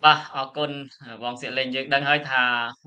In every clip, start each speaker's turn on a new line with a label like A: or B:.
A: អរគុណបងសៀកលេងយើងដឹងហើយថា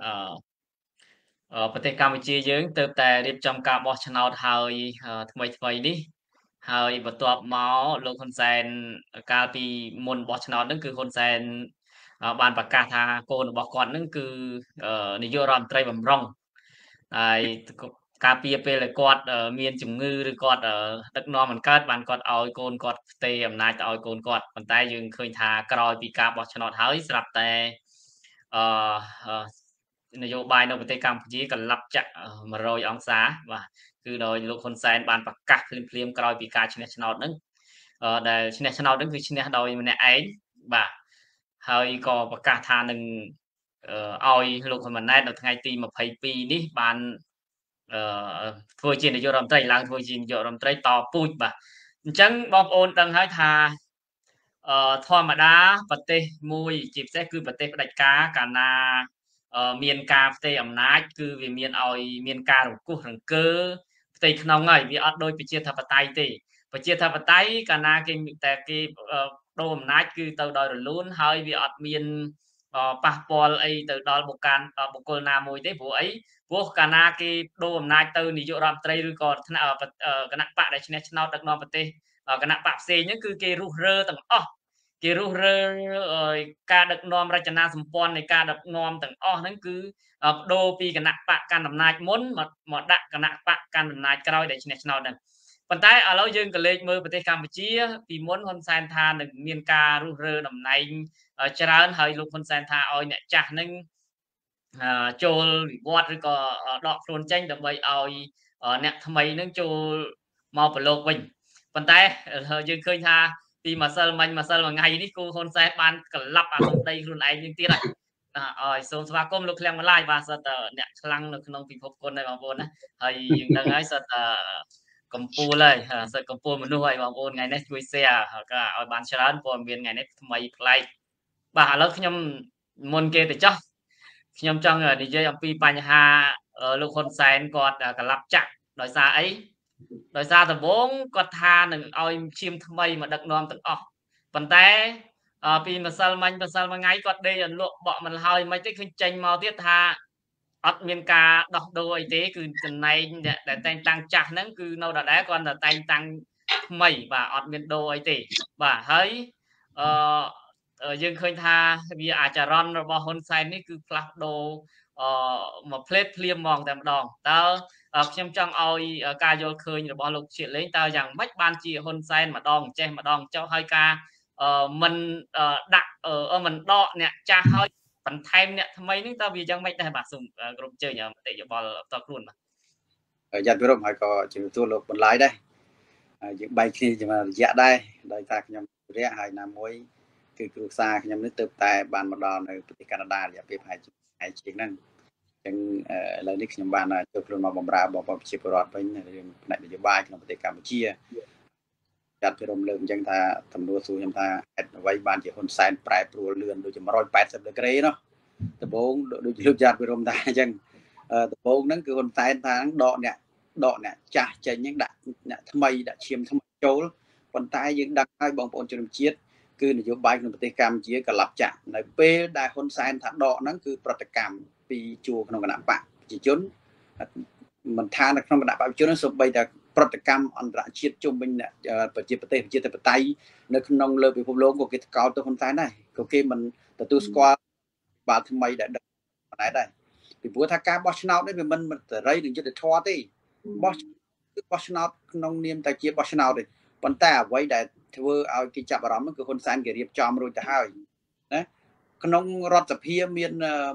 A: ប្រទេសកម្ពុជាយើងទើបតែរៀបចំការបោះឆ្នោតហើយថ្មីនេះហើយបន្ទាប់មកលោកហ៊ុនសែនកាលពីមុនបោះឆ្នោតហ្នឹងគឺហ៊ុនសែនបានប្រកាសថាកូនរបស់គាត់ហ្នឹងគឺនាយករដ្ឋមន្ត្រីបំរុងហើយការពារពេលដែលគាត់មានជំងឺឬគាត់ដឹកនាំមិនកើតបានគាត់ឲ្យកូនគាត់ផ្ទេរអំណាចទៅឲ្យកូនគាត់ប៉ុន្តែយើងឃើញថាក្រោយពីការបោះឆ្នោតហើយស្រាប់តែអឺ នយោបាយនៅប្រទេសកម្ពុជាកន្លប់ចាក់100អង្សាបាទគឺដោយលោកហ៊ុនសែនបានប្រកាសភ្លាមៗក្រោយពីការឈ្នះឆ្នោតហ្នឹងដែលឈ្នះឆ្នោតហ្នឹងគឺឈ្នះដោយម្នាក់ឯងបាទហើយក៏ប្រកាសថានឹងឲ្យលោកហ៊ុនម៉ាណែតនៅថ្ងៃទី22នេះបានអឺធ្វើជានាយករដ្ឋមន្ត្រីឡើងធ្វើជានាយករដ្ឋមន្ត្រីតពូជបាទអញ្ចឹងបងប្អូនដឹងហើយថាធម្មតាប្រទេសមួយជាពិសេសគឺប្រទេសផ្ដាច់ការកាលណាមានការផ្ទេរអំណាចគឺវាមានឲ្យមានការរង្គោះរង្គើផ្ទៃក្នុងហើយវាអត់ដូចប្រជាធិបតេយ្យទេប្រជាធិបតេយ្យកាលណាគេតែគេដូរអំណាចគឺទៅដោយរលូនហើយវាអត់មានប៉ះពាល់អីទៅដល់បុគ្គលណាមួយទេព្រោះអីព្រោះកាលណាគេដូរអំណាចទៅនាយករដ្ឋមន្ត្រីឬក៏ថ្នាក់គណៈបកដែលឈ្នះឆ្នោតដឹកនាំប្រទេសគណៈបកផ្សេងហ្នឹងគឺគេរុះរើទាំងអស់គេរុះរើការដឹកនាំរចនាសម្ព័ន្ធនៃការដឹកនាំទាំងអស់ហ្នឹងគឺបដូរពីគណៈបកកាន់អំណាចមុនមកដាក់គណៈបកកាន់អំណាចក្រោយដែលឈ្នះឆ្នោតហ្នឹងប៉ុន្តែឥឡូវយើងក៏លេចមើលប្រទេសកម្ពុជាពីមុនហ៊ុនសែនថានឹងមានការរុះរើតំណែងច្រើនហើយលោកហ៊ុនសែនថាឲ្យអ្នកចាស់ហ្នឹងចូលវិវត្តឬក៏ដកខ្លួនចេញដើម្បីឲ្យអ្នកថ្មីហ្នឹងចូលមកប្រឡូកវិញប៉ុន្តែយើងឃើញថាពីម្សិលមិញម្សិលមួយថ្ងៃនេះគូហ៊ុនសែនបានកលាប់អាសម្ដីខ្លួនឯងនឹងទៀតហើយសូមស្វាគមន៍លោកឃ្លាំងម្លាយបាទសិតអ្នកខ្លាំងនៅក្នុងពិភពគុណហើយបងប្អូនណាហើយយើងដឹងហើយសិតកម្ពុជាហើយសិតកម្ពុជាមនុស្សហើយបងប្អូនថ្ងៃនេះជួយ share ក៏ឲ្យបានច្រើនព័ត៌មានថ្ងៃនេះថ្មីប្លែកបាទឥឡូវខ្ញុំមុនគេទៅចោះខ្ញុំចង់និយាយអំពីបញ្ហាលោកហ៊ុនសែនគាត់កលាប់ចាក់ដោយសារអីដោយសារដំបូងគាត់ថានឹងឲ្យឈាមថ្មីមកដឹកនាំទាំងអស់ប៉ុន្តែពីម្សិលមិញម្សិលមួយថ្ងៃគាត់ដេកអន្លក់បក់មិនហើយមិនទេឃើញចេញមកទៀតថាអត់មានការដោះដូរអីទេគឺចំណែងដែលតែងតាំងចាស់ហ្នឹងគឺនៅដដែលគាត់តែតែងតាំងថ្មីបាទអត់មានដូរអីទេបាទហើយយើងឃើញថាវាអាចរន់របស់ហ៊ុនសែននេះគឺផ្លាស់ប្ដូរមកផ្លេតភ្លាមហ្មងតែម្ដងតើខ្ញុំចង់ឲ្យការយល់ឃើញរបស់លោកជាលេងតើយ៉ាងម៉េចបានជាហ៊ុនសែនម្ដងចេះម្ដងចុះហើយការមិនដាក់មិនដកអ្នកចាស់ហើយបន្ថែមអ្នកថ្មីនេះតើវាយ៉ាងម៉េចដែរបាទសូមគ្រប់ជើញមតិយោបល់តខ្លួនបាទ
B: យ៉ាត់វិរមហើយក៏ជំរាបសួរលោកបន្លាយដែរយើងបែកគ្នាជារយៈដែរដោយថាខ្ញុំរយៈហើយណាមួយគឺគ្រួសារខ្ញុំនេះទើបតែបានមកដល់នៅប្រទេសកាណាដារយៈពេលប្រហែលជាងហ្នឹងអញ្ចឹងឥឡូវនេះខ្ញុំបានចូលខ្លួនមកបម្រើបងប្អូនប្រជាពលរដ្ឋវិញរឿងផ្នែកនយោបាយក្នុងប្រទេសកម្ពុជាចាត់ពីរំលើកអញ្ចឹងថាទំនួលសួរខ្ញុំថាហេតុអ្វីបានជាហ៊ុនសែនប្រែប្រួលលឿនដូចជា180ដឺក្រេនោះដំបូងដូចលោកចាត់ពីរំថាអញ្ចឹងដំបូងហ្នឹងគឺហ៊ុនសែនថាដកអ្នកចាស់ចេញហ្នឹងដាក់អ្នកថ្មីដាក់ឈាមថ្មីចូលប៉ុន្តែយើងដឹងហើយបងប្អូនជនជាតិគឺនយោបាយក្នុងប្រទេសកម្ពុជាកន្លប់ចាក់នៅពេលដែលហ៊ុនសែនថាដកហ្នឹងគឺប្រតិកម្មពីជួរក្នុងគណៈបកប្រជាជនមិនថានៅក្នុងគណៈបកប្រជាជនសូម្បីតែប្រតិកម្មអន្តរជាតិជុំវិញប្រជាប្រទេសប្រជាធិបតេយ្យនៅក្នុងលើពិភពលោកក៏គេថ្កោលទៅហ៊ុនសែនដែរក៏គេមិនទទួលស្គាល់បាទថ្មីដែលដឹកណែដែរពីព្រោះថាការបោះឆ្នោតនេះវាមិនសេរីនឹងយុត្តិធម៌ទេបោះឆ្នោតក្នុងនាមតែជាបោះឆ្នោតទេប៉ុន្តែអ្វីដែលធ្វើឲ្យគេចាប់អារម្មណ៍គឺហ៊ុនសែនគេរៀបចំរួចទៅហើយណាក្នុងរដ្ឋសភាមាន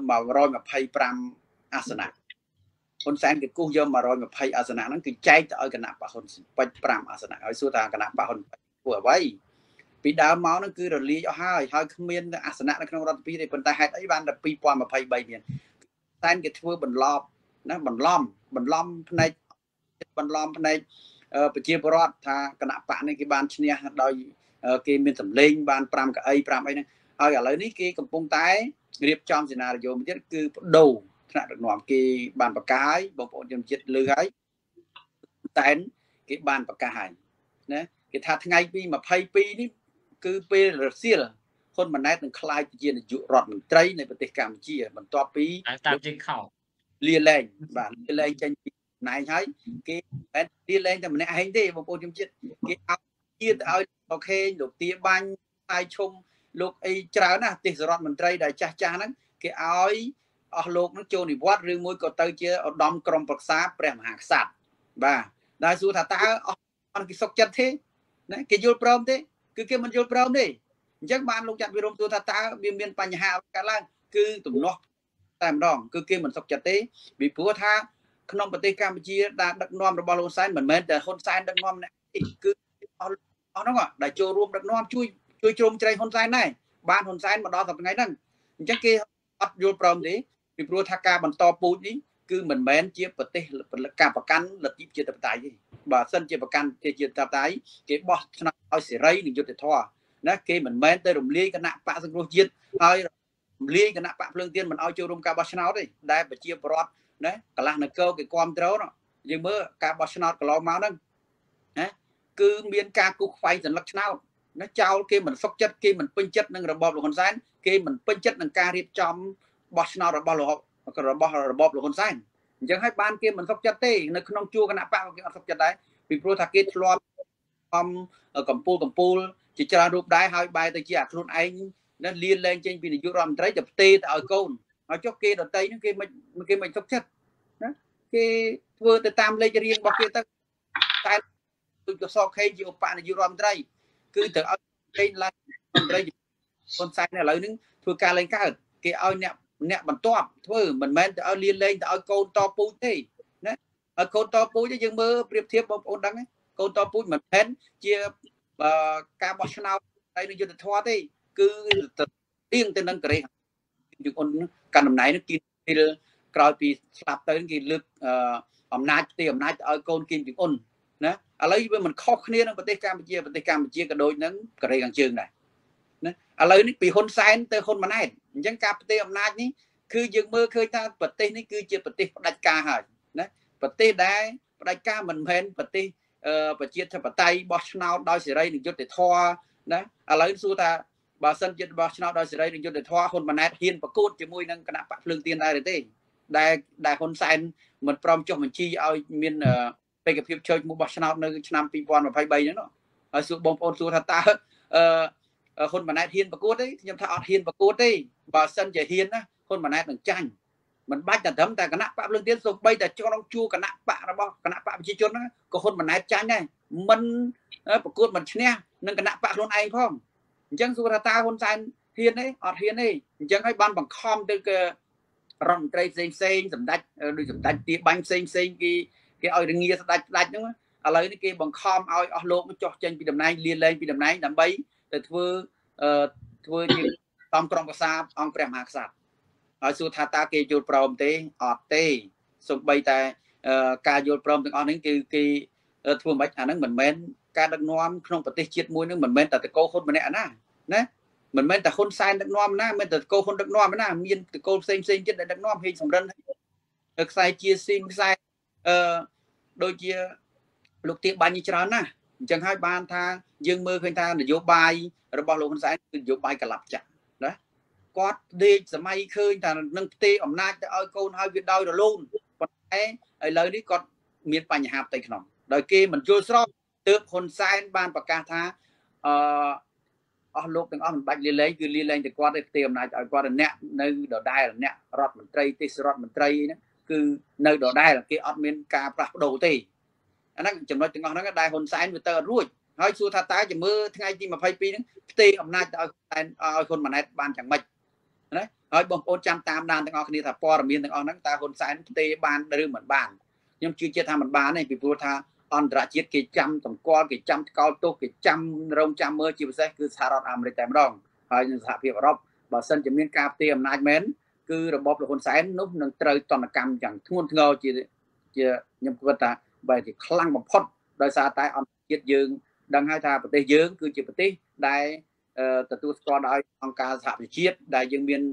B: 125អាសនៈហ៊ុនសែនគេគូសយក120អាសនៈហ្នឹងគឺចែកទៅឲ្យគណៈបកហ៊ុនពេជ្រ5អាសនៈហើយសួរថាគណៈបកហ៊ុនធ្វើអ្វីពីដើមមកហ្នឹងគឺរលាយអស់ហើយគ្មានអាសនៈនៅក្នុងរដ្ឋសភាទេប៉ុន្តែហេតុអីបានដល់2023មានតែគេធ្វើបន្លប់ណាបន្លំផ្នែកប្រជាពលរដ្ឋថាគណៈបកនេះគេបានឈ្នះដោយគេមានសម្លេងបាន5កៅអី5អីហ្នឹងហើយឥឡូវនេះគេកំពុងតែរៀបចំសេណារីយ៉ូមួយទៀតគឺបដូរថ្នាក់ដឹកនាំគេបានប្រកាសហើយបងប្អូនជនជាតិលើហើយតែគេបានប្រកាសហើយណាគេថាថ្ងៃទី22នេះគឺពេលរសៀលហ៊ុនម៉ាណែតនឹងខ្លាយជានាយករដ្ឋមន្ត្រីនៃប្រទេសកម្ពុជាបន្ទាប់ពី
A: តាមជាខោ
B: លាលែងបាទលាលែងចេញពីណែហើយគេមិនលាលែងតែម្នាក់ឯងទេបងប្អូនខ្ញុំជិតគេឲ្យជាតិឲ្យអូខេលោកទាបាញ់ហើយឈុំលោកអីច្រើនណាស់ទេសរដ្ឋមន្ត្រីដែលចាស់ចាស់ហ្នឹងគេឲ្យអស់លោកនឹងចូលនិវត្តន៍ឬមួយក៏ទៅជាឧត្តមក្រុមប្រឹក្សាព្រះមហាក្សត្របាទដែលសួរថាតើអស់គេសុខចិត្តទេណាគេយល់ព្រមទេគឺគេមិនយល់ព្រមទេអញ្ចឹងបានលោកចាត់វិរមសួរថាតើវាមានបញ្ហាអ្វីកើតឡើងគឺទំនាស់តែម្ដងគឺគេមិនសុខចិត្តទេពីព្រោះថាក្នុងប្រទេសកម្ពុជាដែលដឹកនាំរបស់លោកហ៊ុនសែនមិនមែនតែហ៊ុនសែនដឹកនាំម្នាក់ទេគឺអស់ហ្នឹងដែលចូលរួមដឹកនាំជួយជ្រោមជ្រែងហ៊ុនសែនដែរបានហ៊ុនសែនមកដល់ថ្ងៃហ្នឹងអញ្ចឹងគេអត់យល់ព្រមទេពីព្រោះថាការបន្តពូជនេះគឺមិនមែនជាប្រទេសការប្រកាន់លទ្ធិប្រជាធិបតេយ្យទេបើសិនជាប្រកាន់ប្រជាធិបតេយ្យគេបោះឆ្នោតឲ្យសេរីនិងយុត្តិធម៌ណាគេមិនមែនទៅរំលាយគណៈបកសង្គ្រោះជាតិហើយរំលាយគណៈបកភ្លើងទៀនមិនឲ្យចូលរួមការបោះឆ្នោតទេដែលប្រជាពលរដ្ឋណាកន្លះនគរគេគ្រប់គ្រងយើងមើលការបោះឆ្នោតកន្លងមកហ្នឹងណាគឺមានការគូសខ្វែងសន្លឹកឆ្នោតណាចោលគេមិនសុខចិត្តគេមិនពេញចិត្តនឹងរបបលោកហ៊ុនសែនគេមិនពេញចិត្តនឹងការរៀបចំបោះឆ្នោតរបស់របបលោកហ៊ុនសែនអញ្ចឹងហើយបានគេមិនសុខចិត្តទេនៅក្នុងជួរគណៈបកគេអត់សុខចិត្តដែរពីព្រោះថាគេធ្លាប់កំពូលជាច្រើនរូបដែរហើយបែរទៅជាអាខ្លួនឯងណាលៀនលែងចេញពីនាយករដ្ឋមន្ត្រីទៅផ្ទេទៅឲ្យកូនហើយចុះគេដតីហ្នឹងគេមិនសុខចិត្តណាគេធ្វើទៅតាមលេខរៀងរបស់គេទៅតែដូចកសខេងជាឧបនាយករដ្ឋមន្ត្រីគឺត្រូវឲ្យខេងឡើងរដ្ឋមន្ត្រីហ៊ុនសែនឥឡូវហ្នឹងធ្វើការលែងកើតគេឲ្យអ្នកបន្ទាប់ធ្វើមិនមែនទៅឲ្យលៀនលែងទៅឲ្យកូនតពូជទេណាឲ្យកូនតពូជទេយើងមើលប្រៀបធៀបបងប្អូនដឹងកូនតពូជមិនមែនជាការបោះឆ្នោតហើយយុទ្ធធម៌ទេគឺទៀងទៅនឹងកេរ្តិ៍យើងអូនកាន់តំណែងនេះគេពេលក្រោយពីស្លាប់ទៅគេលើកអំណាចផ្ទេរអំណាចទៅឲ្យកូនគីមពីអ៊ុនណាឥឡូវវាមិនខុសគ្នានឹងប្រទេសកម្ពុជាក៏ដូចនឹងកូរ៉េខាងជើងដែរណាឥឡូវនេះពីហ៊ុនសែនទៅហ៊ុនម៉ាណែតអញ្ចឹងការផ្ទេរអំណាចនេះគឺយើងមើលឃើញថាប្រទេសនេះគឺជាប្រទេសផ្ដាច់ការហើយណាប្រទេសដែលផ្ដាច់ការមិនមែនប្រទេសប្រជាធិបតេយ្យបោះឆ្នោតដោយសេរីនិងយុត្តិធម៌ណាឥឡូវសួរថាបើសិនជាបោះឆ្នោតដោយសេរីនិងយុត្តិធម៌ហ៊ុនម៉ាណែតហ៊ានប្រកួតជាមួយនឹងគណៈបកភ្លើងទៀនដែរទេដែលហ៊ុនសែនមិនព្រមចុះបញ្ជីឲ្យមានបេក្ខភាពចូលមកបោះឆ្នោតនៅឆ្នាំ2023ហ្នឹងហើយសួរបងប្អូនសួរថាតើហ៊ុនម៉ាណែតហ៊ានប្រកួតទេខ្ញុំថាអត់ហ៊ានប្រកួតទេបើសិនជាហ៊ានណាហ៊ុនម៉ាណែតនឹងចាញ់មិនបាច់តែត្រឹមតែគណៈបកភ្លើងទៀនសូម្បីតែក្នុងជួរគណៈបករបស់គណៈបកប្រជាជនហ្នឹងក៏ហ៊ុនម៉ាណែតចាញ់ដែរមិនប្រកួតមិនឈ្នះនឹងគណៈបកខ្លួនឯងផងអញ្ចឹងសួរថាតើហ៊ុនសែនហ៊ានទេអត់ហ៊ានទេអញ្ចឹងហើយបានបង្ខំទៅគឺរដ្ឋមន្ត្រីផ្សេងសម្ដេចដូចសម្ដេចទាបាញ់ផ្សេងគេឲ្យរងាស្ដេចហ្នឹងឥឡូវនេះគេបង្ខំឲ្យអស់លោកចុះចេញពីតំណែងលាលែងពីតំណែងដើម្បីទៅធ្វើជាតំក្រុមប្រសាអង្គព្រះមហាក្សត្រហើយសួរថាតើគេយល់ព្រមទេអត់ទេសូម្បីតែការយល់ព្រមទាំងអស់នេះគឺគេធ្វើមិនអាហ្នឹងមិនមែនការដឹកនាំក្នុងប្រទេសជាតិមួយហ្នឹងមិនមែនតែតកោហ៊ុនម្នាក់ណាមិនមែនតែហ៊ុនសែនដឹកនាំណាមិនមែនតែតកោហ៊ុនដឹកនាំណាមានតកោផ្សេងទៀតដែលដឹកនាំហេងសំរិនខ្សែជាស៊ីងខ្សែដូចជាលោកទាបាញ់ច្រើនណាស់អញ្ចឹងហើយបានថាយើងមើលឃើញថានយោបាយរបស់លោកហ៊ុនសែនគឺនយោបាយកលាប់ចាក់ណាគាត់ដេកសម័យឃើញថានឹងផ្ទេរអំណាចទៅឲ្យកូនហើយវាដោយរលូនប៉ុន្តែឥឡូវនេះគាត់មានបញ្ហាផ្ទៃក្នុងដោយគេមិនយល់ស្របទើបហ៊ុនសែនបានប្រកាសថាអស់លោកទាំងអស់មិនបាច់លាលែងគឺលាលែងតែគាត់ទេផ្ទេរអំណាចឲ្យគាត់អ្នកនៅដដែលអ្នករដ្ឋមន្ត្រីទេសរដ្ឋមន្ត្រីហ្នឹងគឺនៅដដែលគេអត់មានការផ្លាស់ប្ដូរទេអាហ្នឹងចំណុចទាំងអស់ហ្នឹងដែលហ៊ុនសែនវាទៅអត់រួចហើយសួរថាតើជាមើលថ្ងៃទី22ហ្នឹងផ្ទេរអំណាចទៅឲ្យហ៊ុនម៉ាណែតបានយ៉ាងម៉េចណាហើយបងប្អូនចាំតាមដានទាំងអស់គ្នាថាព័ត៌មានទាំងអស់ហ្នឹងតើហ៊ុនសែនផ្ទេរបានឬមិនបានខ្ញុំជឿជាក់ថាមិនបានទេពីព្រោះថាអន្តរជាតិគេចាំតម្កល់គេចាំថ្កោលទោសគេចាំរងចាំមើលជាពិសេសគឺសហរដ្ឋអាមេរិកតែម្ដងហើយនឹងសហភាពអឺរ៉ុបបើសិនជាមានការផ្ទេរអំណាចមែនគឺរបបលោកហ៊ុនសែននោះនឹងត្រូវទណ្ឌកម្មយ៉ាងធ្ងន់ធ្ងរជាខ្ញុំគិតថាបែរជាខ្លាំងបំផុតដោយសារតែអន្តរជាតិយើងដឹងហើយថាប្រទេសយើងគឺជាប្រទេសដែលទទួលស្គាល់ដោយអង្គការសហប្រជាជាតិដែលយើងមាន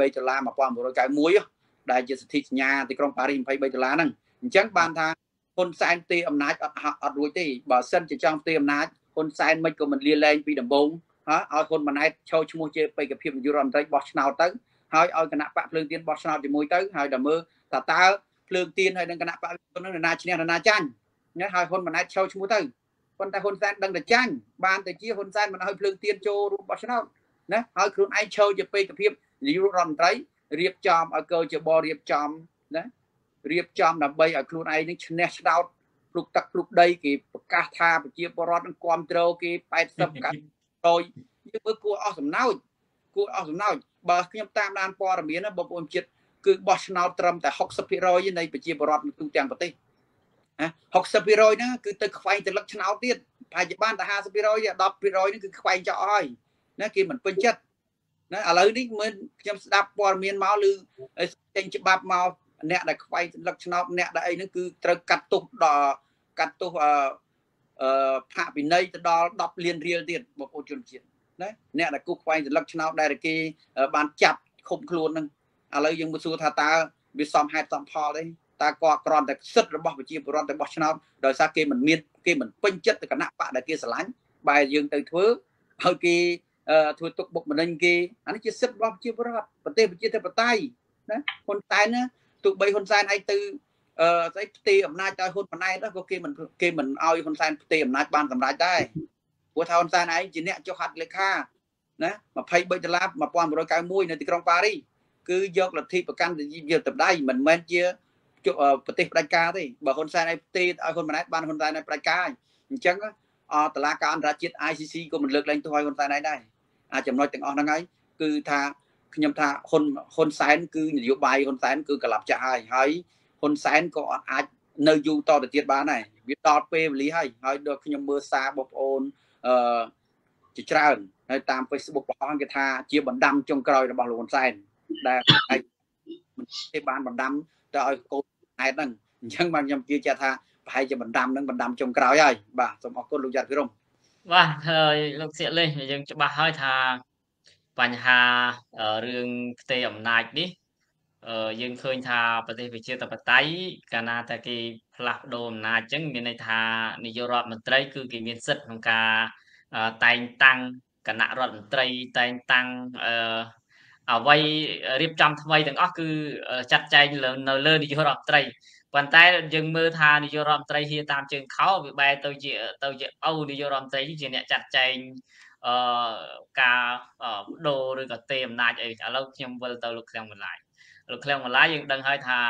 B: $23,1991ដែលជាសន្ធិសញ្ញាទីក្រុងប៉ារីស$23ហ្នឹងអញ្ចឹងបានថាហ៊ុនសែនទេអំណាចអត់រួចទេបើសិនជាចង់ទេអំណាចហ៊ុនសែនមិនក៏មិនលាលែងពីដំបូងឲ្យហ៊ុនម៉ាណែតឈរឈ្មោះជាបេក្ខភាពនាយករដ្ឋមន្ត្រីបោះឆ្នោតទៅហើយឲ្យគណៈបកភ្លើងទៀនបោះឆ្នោតជាមួយទៅហើយដល់មើលតើភ្លើងទៀនហើយនឹងគណៈបកនឹងណាឈ្នះណាចាញ់ណាហើយហ៊ុនម៉ាណែតឈរឈ្មោះទៅប៉ុន្តែហ៊ុនសែនដឹងតែចាញ់បានតែជាហ៊ុនសែនមិនឲ្យភ្លើងទៀនចូលរួមបោះឆ្នោតណាហើយខ្លួនឯងឈរជាបេក្ខភាពនាយករដ្ឋមន្ត្រីរៀបចំឲ្យកោជបរៀបចំណារៀបចំដើម្បីឲ្យខ្លួនឯងនឹងឈ្នះឆ្នោតភ្លុកទឹកភ្លុកដីគេប្រកាសថាប្រជាពលរដ្ឋនឹងគ្រប់គ្រងគេ80%យើងមើលគួរអស់សំណោចបើខ្ញុំតាមដានព័ត៌មានបងប្អូនជាតិគឺបោះឆ្នោតត្រឹមតែ60%នៃប្រជាពលរដ្ឋទូទាំងប្រទេសណា60%ហ្នឹងគឺទៅខ្វែងទៅលឹកឆ្នោតទៀតប្រហែលជាបានតែ50% 10%ហ្នឹងគឺខ្វែងចោលហើយណាគេមិនពេញចិត្តណាឥឡូវនេះមើលខ្ញុំស្ដាប់ព័ត៌មានមកឬចេញច្បាប់មកអ្នកដែលខ្វែងលឹកឆ្នោតអ្នកដែលអីហ្នឹងគឺត្រូវកាត់ទោសផាកពិន័យទៅដល់10 លានរៀលទៀតបងប្អូនជនជាតិណាអ្នកដែលគូខ្វែងសន្លឹកឆ្នោតដែលគេបានចាប់ឃុំខ្លួនហ្នឹងឥឡូវយើងមកសួរថាតើវាសមហេតុសមផលទេតើគាត់គ្រាន់តែសិទ្ធិរបស់ប្រជាពលរដ្ឋទៅបោះឆ្នោតដោយសារគេមិនពេញចិត្តទៅគណៈបកដែលគេស្រឡាញ់បែរយើងទៅធ្វើឲ្យគេធ្វើទុកបុកម្នេញគេអានេះជាសិទ្ធិរបស់ប្រជាពលរដ្ឋប្រទេសប្រជាធិបតេយ្យណាហ៊ុនសែនណាទោះបីហ៊ុនសែនឯងទៅស្អីផ្ទេរអំណាចឲ្យហ៊ុនម៉ាណែតក៏គេមិនឲ្យហ៊ុនសែនផ្ទេរអំណាចបានសម្រេចដែរព្រោះថាហ៊ុនសែនឯងជាអ្នកចុះហត្ថលេខាណា$23,1991នៅទីក្រុងប៉ារីសគឺយកលទ្ធិប្រកាន់យកទៅដៃមិនមែនជាប្រទេសផ្ដាច់ការទេបើហ៊ុនសែនឯងផ្ទេរឲ្យហ៊ុនម៉ាណែតបានហ៊ុនសែនឯងផ្ដាច់ការអញ្ចឹងតុលាការអន្តរជាតិ ICC ក៏មិនលើកលែងទោសឲ្យហ៊ុនសែនឯងដែរអាចចំណុចទាំងអស់ហ្នឹងហើយគឺថាខ្ញុំថាហ៊ុនសែនគឺនយោបាយហ៊ុនសែនគឺកលាប់ចាស់ហើយហ៊ុនសែនក៏អត់អាចនៅយូរតទៅទៀតបានដែរវាដល់ពេលវេលាហើយដល់ខ្ញុំមើលសារបងប្អូនជាច្រើនហើយតាម Facebook បង្ហោះគេថាជាបណ្ដាំចុងក្រោយរបស់លោកហ៊ុនសែនដែលគេបានបណ្ដាំទៅឲ្យកូនហេតុហ្នឹងអញ្ចឹងបាទខ្ញុំជឿជាក់ថាប្រហែលជាបណ្ដាំហ្នឹងបណ្ដាំចុងក្រោយហើយបាទសូមអរគុណលោកយ៉ាត់វិរម
A: បាទហើយលោកសៀកលេសយើងច្បាស់ហើយថាបញ្ហារឿងផ្ទៃអំណាចនេះយើងឃើញថាប្រទេសប្រជាធិបតេយ្យកាលណាតែគេផ្លាស់ប្ដូរអំណាចអញ្ចឹងមានន័យថានាយករដ្ឋមន្ត្រីគឺគេមានសិទ្ធិក្នុងការតែងតាំងគណៈរដ្ឋមន្ត្រីតែងតាំងអ្វីរៀបចំថ្មីទាំងអស់គឺចាត់ចែងនៅលើនាយករដ្ឋមន្ត្រីប៉ុន្តែយើងមើលថានាយករដ្ឋមន្ត្រីហៀតាមជើងខោវាបែរទៅជាឪនាយករដ្ឋមន្ត្រីជាអ្នកចាត់ចែងការបដូរឬក៏ទេអំណាចអីឥឡូវខ្ញុំវិលទៅលោកឃ្លាំងបន្លាយយើងដឹងហើយថា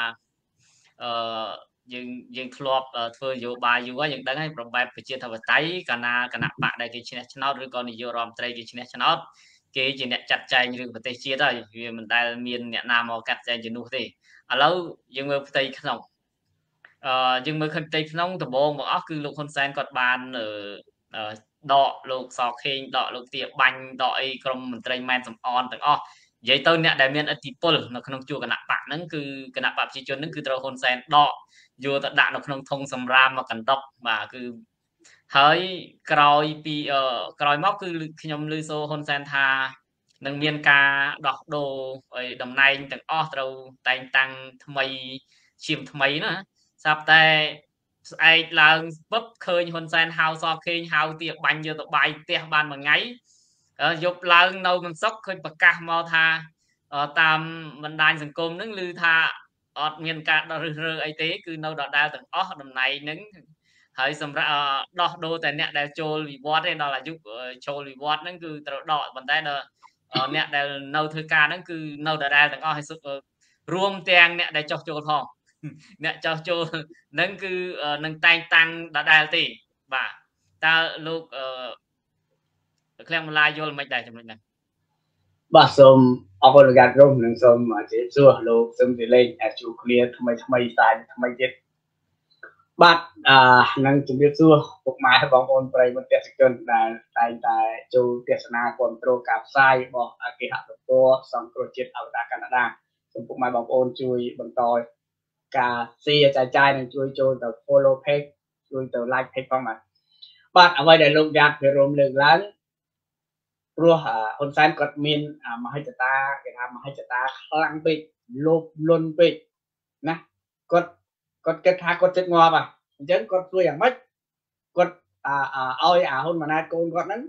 A: យើងធ្លាប់ធ្វើនយោបាយយូរហើយយើងដឹងហើយប្របែបប្រជាធិបតេយ្យកាលណាគណៈបកដែលគេឈ្នះឆ្នោតឬក៏នាយករដ្ឋមន្ត្រីគេឈ្នះឆ្នោតគេជាអ្នកចាត់ចែងរឿងប្រទេសជាតិហើយវាមិនដែលមានអ្នកណាមកកាត់ចែងជំនួសទេឥឡូវយើងមើលផ្ទៃក្នុងយើងមើលផ្ទៃក្នុងដំបូងមកអស់គឺលោកហ៊ុនសែនគាត់បានដកលោកសខេងដកលោកទាបាញ់ដកអីក្រុមមន្ត្រីម៉ែនសំអនទាំងអស់និយាយទៅអ្នកដែលមានឥទ្ធិពលនៅក្នុងជួរគណៈបកហ្នឹងគឺគណៈបកប្រជាជនហ្នឹងគឺត្រូវហ៊ុនសែនដកយកទៅដាក់នៅក្នុងធុងសម្រាមមកកណ្ដុកបាទគឺហើយក្រោយមកគឺខ្ញុំឮសូហ៊ុនសែនថានឹងមានការដោះដូរតំណែងទាំងអស់ត្រូវតែងតាំងថ្មីឈាមថ្មីណាស្រាប់តែស្អែកឡើងពឹបឃើញហ៊ុនសែនហៅសខេងហៅទាបាញ់យកទៅបាយផ្ទះបានមួយថ្ងៃយប់ឡើងនៅមិនសុខឃើញប្រកាសមកថាតាមបណ្ដាញសង្គមហ្នឹងឮថាអត់មានការរើសរើអីទេគឺនៅដដែលទាំងអស់តំណែងហ្នឹងហើយសម្រាប់ដោះដូរតែអ្នកដែលចូលវិវត្តទេដល់អាយុចូលវិវត្តហ្នឹងគឺត្រូវដកប៉ុន្តែអ្នកដែលនៅធ្វើការហ្នឹងគឺនៅដដែលទាំងអស់ហើយរួមទាំងអ្នកដែលចោះចូលផងអ្នកចោះចូលហ្នឹងគឺនឹងតែងតាំងដដែលទេបាទតើលោកឃ្លាំងបន្លាយយល់មិនដែរចំណុចហ្នឹង
C: បាទសូមអរគុណលោកក្រុមនិងសូមជម្រាបសួរលោកសឹមទីលេងជួបគ្នាថ្មីសាយថ្មីទៀតបាទនឹងជម្រាបសួរពុកម៉ែបងប្អូនប្រិយមិត្តទស្សនិកជនដែលតែងតែចូលទស្សនាគ្រប់គ្រងការផ្សាយរបស់គេហទំព័រសង្គ្រោះជាតិអវតារកាណាដាសូមពុកម៉ែបងប្អូនជួយបន្តការ share ចែកចាយនិងជួយចូលទៅ follow page ជួយទៅ like page ផងបាទអ្វីដែលលោកយ៉ាត់វារួមលើកឡើងព្រោះហ៊ុនសែនគាត់មានមហិច្ឆតាគេថាមហិច្ឆតាខ្លាំងពេកលោភលន់ពេកណាគាត់គិតថាគាត់ចិត្តងាប់អញ្ចឹងគាត់ធ្វើយ៉ាងម៉េចគាត់ឲ្យហ៊ុនម៉ាណែតកូនគាត់ហ្នឹង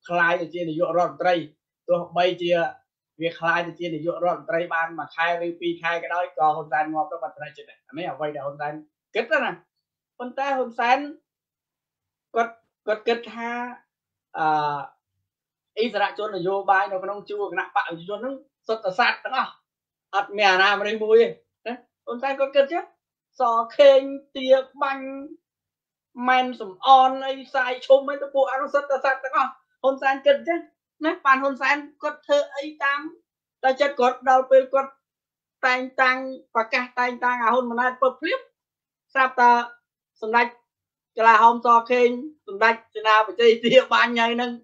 C: ខ្លាយទៅជានាយករដ្ឋមន្ត្រីទោះបីជាវាខ្លាយទៅជានាយករដ្ឋមន្ត្រីបានមួយខែឬពីរខែក៏ដោយក៏ហ៊ុនសែនងាប់ទៅបាត់ប្រជិតអានេះអ្វីដែលហ៊ុនសែនគិតណាប៉ុន្តែហ៊ុនសែនគាត់គិតថាអិសរាជជននយោបាយនៅក្នុងជួរគណៈបកប្រជាជនហ្នឹងសុទ្ធតែសត្វទាំងអស់អត់មានអាណាម្នាក់មួយទេណាហ៊ុនសែនគាត់គិតចឹងសខេងទាបាញ់ម៉ែនសំអនអីសាយឈុំអីទៅពួកអនុសិទ្ធតែសត្វទាំងអស់ហ៊ុនសែនគិតចឹងណាបានហ៊ុនសែនគាត់ធ្វើអីតាមតែចិត្តគាត់ដល់ពេលគាត់តែងតាំងប្រកាសតែងតាំងអាហ៊ុនម៉ាណែតពើភ្លាមស្រាប់តែសម្ដេចកលាហោមសខេងសម្ដេចសេនាបតីទាបាញ់ហើយនឹង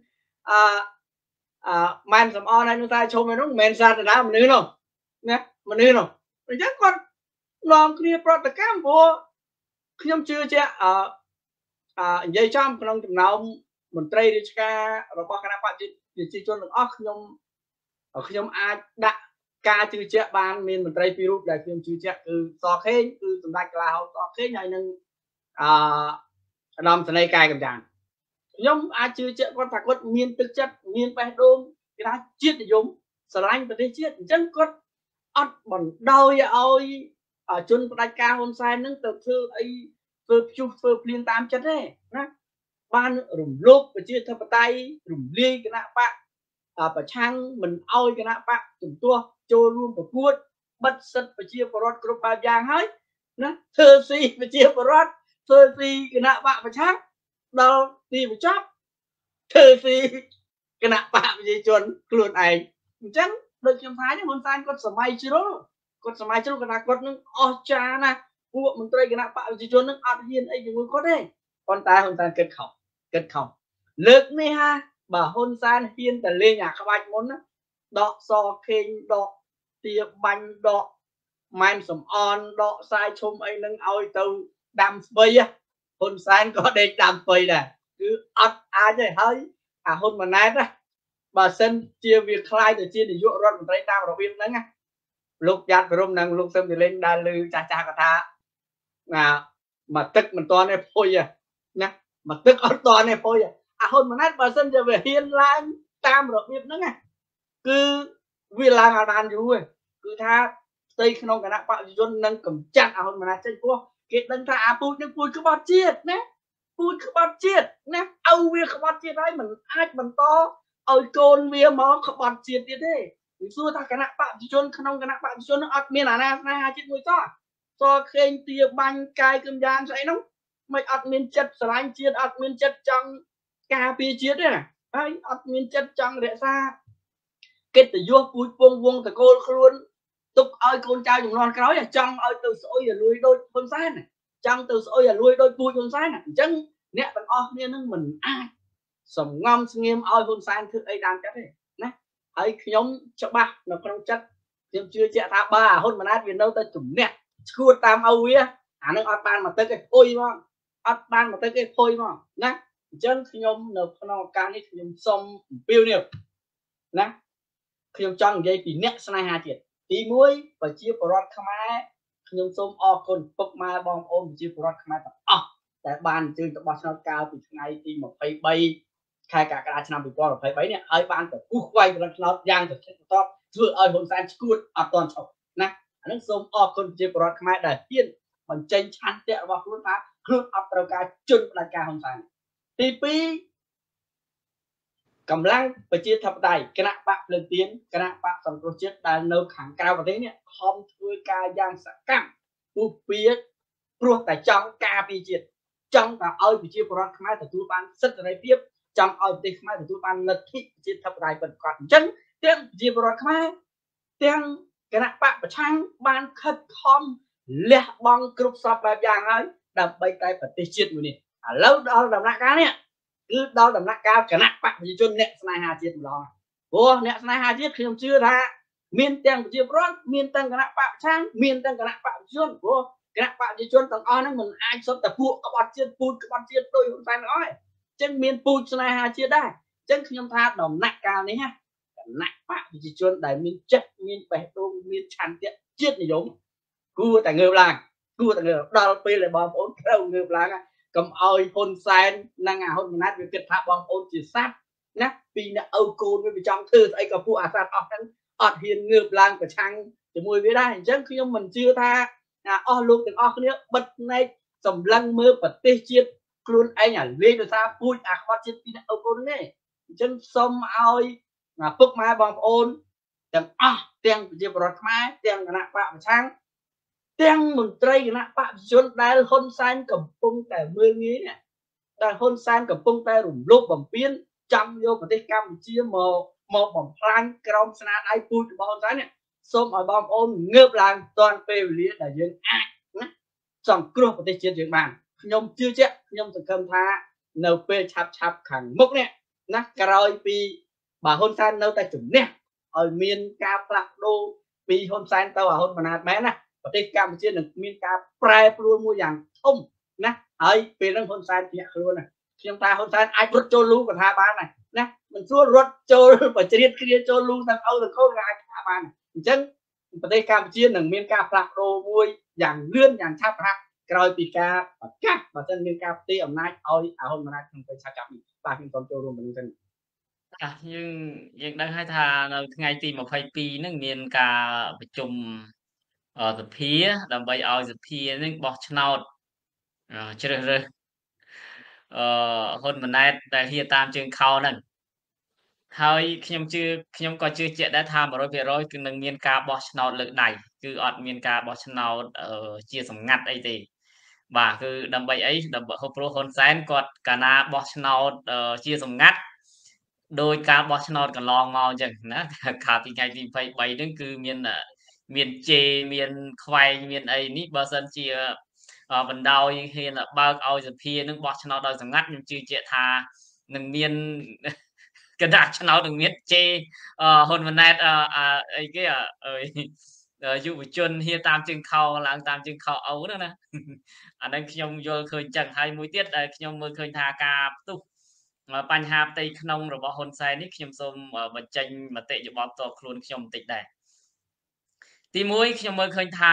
C: ម៉ែនសំអនហើយនឹងសាយឈុំឯនោះមិនមែនសារតាមនុស្សនោះណាមនុស្សនោះអញ្ចឹងគាត់នាំគ្នាប្រតិកម្មព្រោះខ្ញុំជឿជាក់និយាយចំក្នុងចំណោមមន្ត្រីរាជការរបស់គណៈបព្វជិជនទាំងអស់ខ្ញុំអាចដាក់ការជឿជាក់បានមានមន្ត្រីពីររូបដែលខ្ញុំជឿជាក់គឺសខេងគឺសម្ដេចកលាហោមសខេងហើយនឹងឧត្តមសេនីយ៍កាយកំចាងខ្ញុំអាចជឿជាក់គាត់ថាគាត់មានទឹកចិត្តមានបេះដូងគេថាជាតិនិយមស្រឡាញ់ប្រទេសជាតិអញ្ចឹងគាត់អត់បណ្ដោយឲ្យជនផ្ដាច់ការហ៊ុនសែននឹងទៅធ្វើអីធ្វើព្យុះធ្វើភ្លៀងតាមចិត្តទេណាបានរំលោភប្រជាធិបតេយ្យរំលាយគណៈបកប្រឆាំងមិនអោយគណៈបកជំទាស់ចូលរួមប្រកួតបិទសិទ្ធិប្រជាពលរដ្ឋគ្រប់បែបយ៉ាងហើយណាធ្វើស៊ីប្រជាពលរដ្ឋធ្វើស៊ីគណៈបកប្រឆាំងដល់ទីបញ្ចប់ធ្វើស៊ីគណៈបកប្រជាជនខ្លួនឯងអញ្ចឹងដូចខ្ញុំថាហ៊ុនសែនគាត់សម័យជ្រុលគាត់ថាគាត់នឹងអស្ចារ្យណាស់ពួកមន្ត្រីគណៈបកប្រជាជននឹងអត់ហ៊ានអីជាមួយគាត់ទេប៉ុន្តែហ៊ុនសែនគិតខុសលើកនេះហាបើហ៊ុនសែនហ៊ានតែលេងអាក្បាច់មុនណាដកសខេងដកទាបាញ់ដកម៉ែនសំអនដកសាយឈុំអីនឹងឲ្យទៅដាំស្បៃហ៊ុនសែនក៏ដេកដាំស្បៃដែរគឺអត់អាចទេហើយអាហ៊ុនម៉ាណែតណាបើសិនជាវាខ្លាយទៅជានាយករដ្ឋមន្ត្រីតាមរបៀបហ្នឹងណាលោកយ៉ាត់ព្រមនិងលោកសឹមទីលេងដែលលើចាស់គាត់ថាមកទឹកមិនតាន់ទេភុយណាមកទឹកអត់តាន់ទេភុយអាហ៊ុនម៉ាណែតបើសិនជាវាហ៊ានឡើងតាមរបៀបហ្នឹងណាគឺវាឡើងអត់បានយូរទេគឺថាផ្ទៃក្នុងគណៈបព្វជិជននឹងកម្ចាត់អាហ៊ុនម៉ាណែតចេញព្រោះគេដឹងថាអាពូជនឹងពូជក្បត់ជាតិណាពូជក្បត់ជាតិណាឲ្យវាក្បត់ជាតិហើយមិនអាចបន្តឲ្យកូនវាមកក្បត់ជាតិទៀតទេគឺសួរថាគណៈបព្វជិជនក្នុងគណៈបព្វជិជននឹងអត់មានអាណាស្នេហាជាតិមួយសោះសខេងទាបាញ់កាយកំយ៉ាងស្អីនោះមិនអត់មានចិត្តស្រឡាញ់ជាតិអត់មានចិត្តចង់ការពារជាតិទេណាហើយអត់មានចិត្តចង់រក្សាកិត្តិយសពូជពងវងតកូលខ្លួនទុកឲ្យកូនចៅចំនួនក្រោយចង់ឲ្យទៅស្អុយឲ្យលួយដូចហ៊ុនសែនចង់ទៅស្អុយឲ្យលួយដូចពូជហ៊ុនសែនអញ្ចឹងអ្នកទាំងអស់គ្នានឹងមិនអាចសំងំស្ងៀមឲ្យហ៊ុនសែនធ្វើអីតាមចិត្តទេណាហើយខ្ញុំច្បាស់នៅក្នុងចិត្តខ្ញុំជឿជាក់ថាបើហ៊ុនម៉ាណែតវានៅតែជំនះឈួតតាមឲ្យវាអានឹងអត់បានមកទឹកឯភុយមកអត់បានមកទឹកឯភុយមកណាអញ្ចឹងខ្ញុំនៅក្នុងឱកាសនេះខ្ញុំសូមអំពាវនាវណាខ្ញុំចង់និយាយពីអ្នកស្នេហាជាតិទី1ប្រជាពលរដ្ឋខ្មែរខ្ញុំសូមអរគុណពុកម៉ែបងប្អូនប្រជាពលរដ្ឋខ្មែរទាំងអស់ដែលបានអញ្ជើញទៅបោះឆ្នោតកាលពីថ្ងៃទី23ខែកក្កដាឆ្នាំ2023នេះហើយបានទៅគូសខ្វែងប្រឆ្នោតយ៉ាងទៅចិត្តបន្តធ្វើឲ្យហ៊ុនសែនឈួតអត់ទាន់ឈប់ណាអានឹងសូមអរគុណប្រជាពលរដ្ឋខ្មែរដែលហ៊ានបញ្ចេញឆន្ទៈរបស់ខ្លួនថាខ្លួនអត់ត្រូវការជន់ផ្ដាច់ការហ៊ុនសែនទី2កម្លាំងប្រជាធិបតេយ្យគណៈបកភ្លើងទៀនគណៈបកសង្គ្រោះជាតិដែលនៅខាងក្រៅប្រទេសនេះខំធ្វើការយ៉ាងសកម្មពុះពៀព្រោះតែចង់ការពារជាតិចង់តែឲ្យប្រជាពលរដ្ឋខ្មែរទទួលបានសិទ្ធិសេរីភាពចង់ឲ្យប្រទេសខ្មែរទទួលបានលទ្ធិប្រជាធិបតេយ្យពិតប្រាកដអញ្ចឹងទាំងប្រជាពលរដ្ឋខ្មែរទាំងគណៈបកប្រឆាំងបានខិតខំលះបង់គ្រប់សពបែបយ៉ាងហើយដើម្បីតែប្រទេសជាតិមួយនេះឥឡូវដល់ដំណាក់កាលនេះគឺដល់ដំណាក់កាលគណៈបកប្រជាជនអ្នកស្នេហាជាតិម្ដងព្រោះអ្នកស្នេហាជាតិខ្ញុំជឿថាមានទាំងប្រជាពលរដ្ឋមានទាំងគណៈបកប្រឆាំងមានទាំងគណៈបកប្រជាជនព្រោះគណៈបកប្រជាជនទាំងអស់ហ្នឹងមិនអាចសុទ្ធតែពួកក្បត់ជាតិពូជក្បត់ជាតិដោយហ៊ុនសែនទាំងអស់ទេអញ្ចឹងមានពូជស្នេហាជាតិដែរអញ្ចឹងខ្ញុំថាដំណាក់កាលនេះណាគណៈបកប្រជាជនដែលមានចិត្តមានបេះដូងមានឆន្ទៈជាតិនិយមគួរតែងើបឡើងគួរតែងើបដល់ពេលដែលបងប្អូនត្រូវងើបឡើងកុំឲ្យហ៊ុនសែននិងអាហ៊ុនម៉ាណែតវាគិតថាបងប្អូនជាសត្វ nè vì là âu côn với trong thư ấy có phụ à sát ọt hiền ngược lang của trang chỉ mùi với đây chứ khi mình chưa tha luôn từng nữa bật này sầm lăng mơ bật tê chiết luôn anh lên được ra vui khoát chết vì là âu côn này chân sông oi phước mai bằng ôn chẳng tiếng chỉ bật mai tiếng nạ bạ trang tiếng mừng tây nạ bạ chuột đai hôn san cầm pung tại mưa nghĩ nè đai hôn san cầm pung tại rủng lốp bằng piên chăm vôประเทศ Campuchia មកបំផ្លាញក្រមស្នាដៃពូជរបស់ហ្នឹងនេះសូមឲ្យបងប្អូនងើបឡើងតាន់ពេលវេលាដែលយើងអាចណាសង្គ្រោះប្រទេសជាតិយើងបានខ្ញុំជឿជាក់ខ្ញុំសង្ឃឹមថានៅពេលឆាប់ខាងមុខនេះណាក្រោយពីបើហ៊ុនសែននៅតែជំនះឲ្យមានការផ្លាស់ប្ដូរពីហ៊ុនសែនទៅហ៊ុនម៉ាណែតមែនណាប្រទេសកម្ពុជានឹងមានការប្រែប្រួលមួយយ៉ាងធំណាហើយពេលហ្នឹងហ៊ុនសែនជាខ្លួនណាខ្ញុំថាហ៊ុនសែនអាចរត់ចូលលូក៏ថាបានដែរណាមិនស្រួលរត់ចូលបច្រៀតគ្នាចូលលូទាំងអូទាំងកូនក៏អាចថាបានអញ្ចឹងប្រទេសកម្ពុជានឹងមានការផ្លាស់ប្ដូរមួយយ៉ាងលឿនយ៉ាងឆាប់រហ័សក្រោយពីការប្រកាសបើមិនមានការផ្ទេរអំណាចឲ្យហ៊ុនម៉ាណែតក្នុងពេលឆាប់នេះបាទខ្ញុំសូមចូលរួមទៅនឹងទៅ
A: យើងដឹងហើយថានៅថ្ងៃទី22ហ្នឹងមានការប្រជុំសភាដើម្បីឲ្យសភាហ្នឹងបោះឆ្នោតជ្រើសរើសហ៊ុនម៉ាណែតដែលហៀតាមជើងខោហ្នឹងហើយខ្ញុំក៏ជឿជាក់ដែរថា 100% គឺនឹងមានការបោះឆ្នោតលើកដៃគឺអត់មានការបោះឆ្នោតជាសម្ងាត់អីទេបាទគឺដើម្បីអីដើម្បីព្រោះហ៊ុនសែនគាត់កាលណាបោះឆ្នោតជាសម្ងាត់ដោយការបោះឆ្នោតកន្លងមកអញ្ចឹងណាកាលពីថ្ងៃទី23ហ្នឹងគឺមានជេមានខ្វែងមានអីនេះបើសិនជាបណ្ដោយហ៊ានបើកឲ្យសភានឹងបោះឆ្នោតដោយសម្ងាត់ខ្ញុំជឿជាក់ថានឹងមានកណ្ដាស់ឆ្នោតនឹងមានជេហ៊ុនម៉ាណែតអីគេយុវជនហ៊ាតាមជើងខោឡើងតាមជើងខោអូហ្នឹងណាអាហ្នឹងខ្ញុំយល់ឃើញចឹងហើយមួយទៀតដែលខ្ញុំមើលឃើញថាការផ្ទុះបញ្ហាផ្ទៃក្នុងរបស់ហ៊ុនសែននេះខ្ញុំសូមបញ្ចេញមតិយោបល់ផ្ទាល់ខ្លួនខ្ញុំបន្តិចដែរទី1ខ្ញុំមើលឃើញថា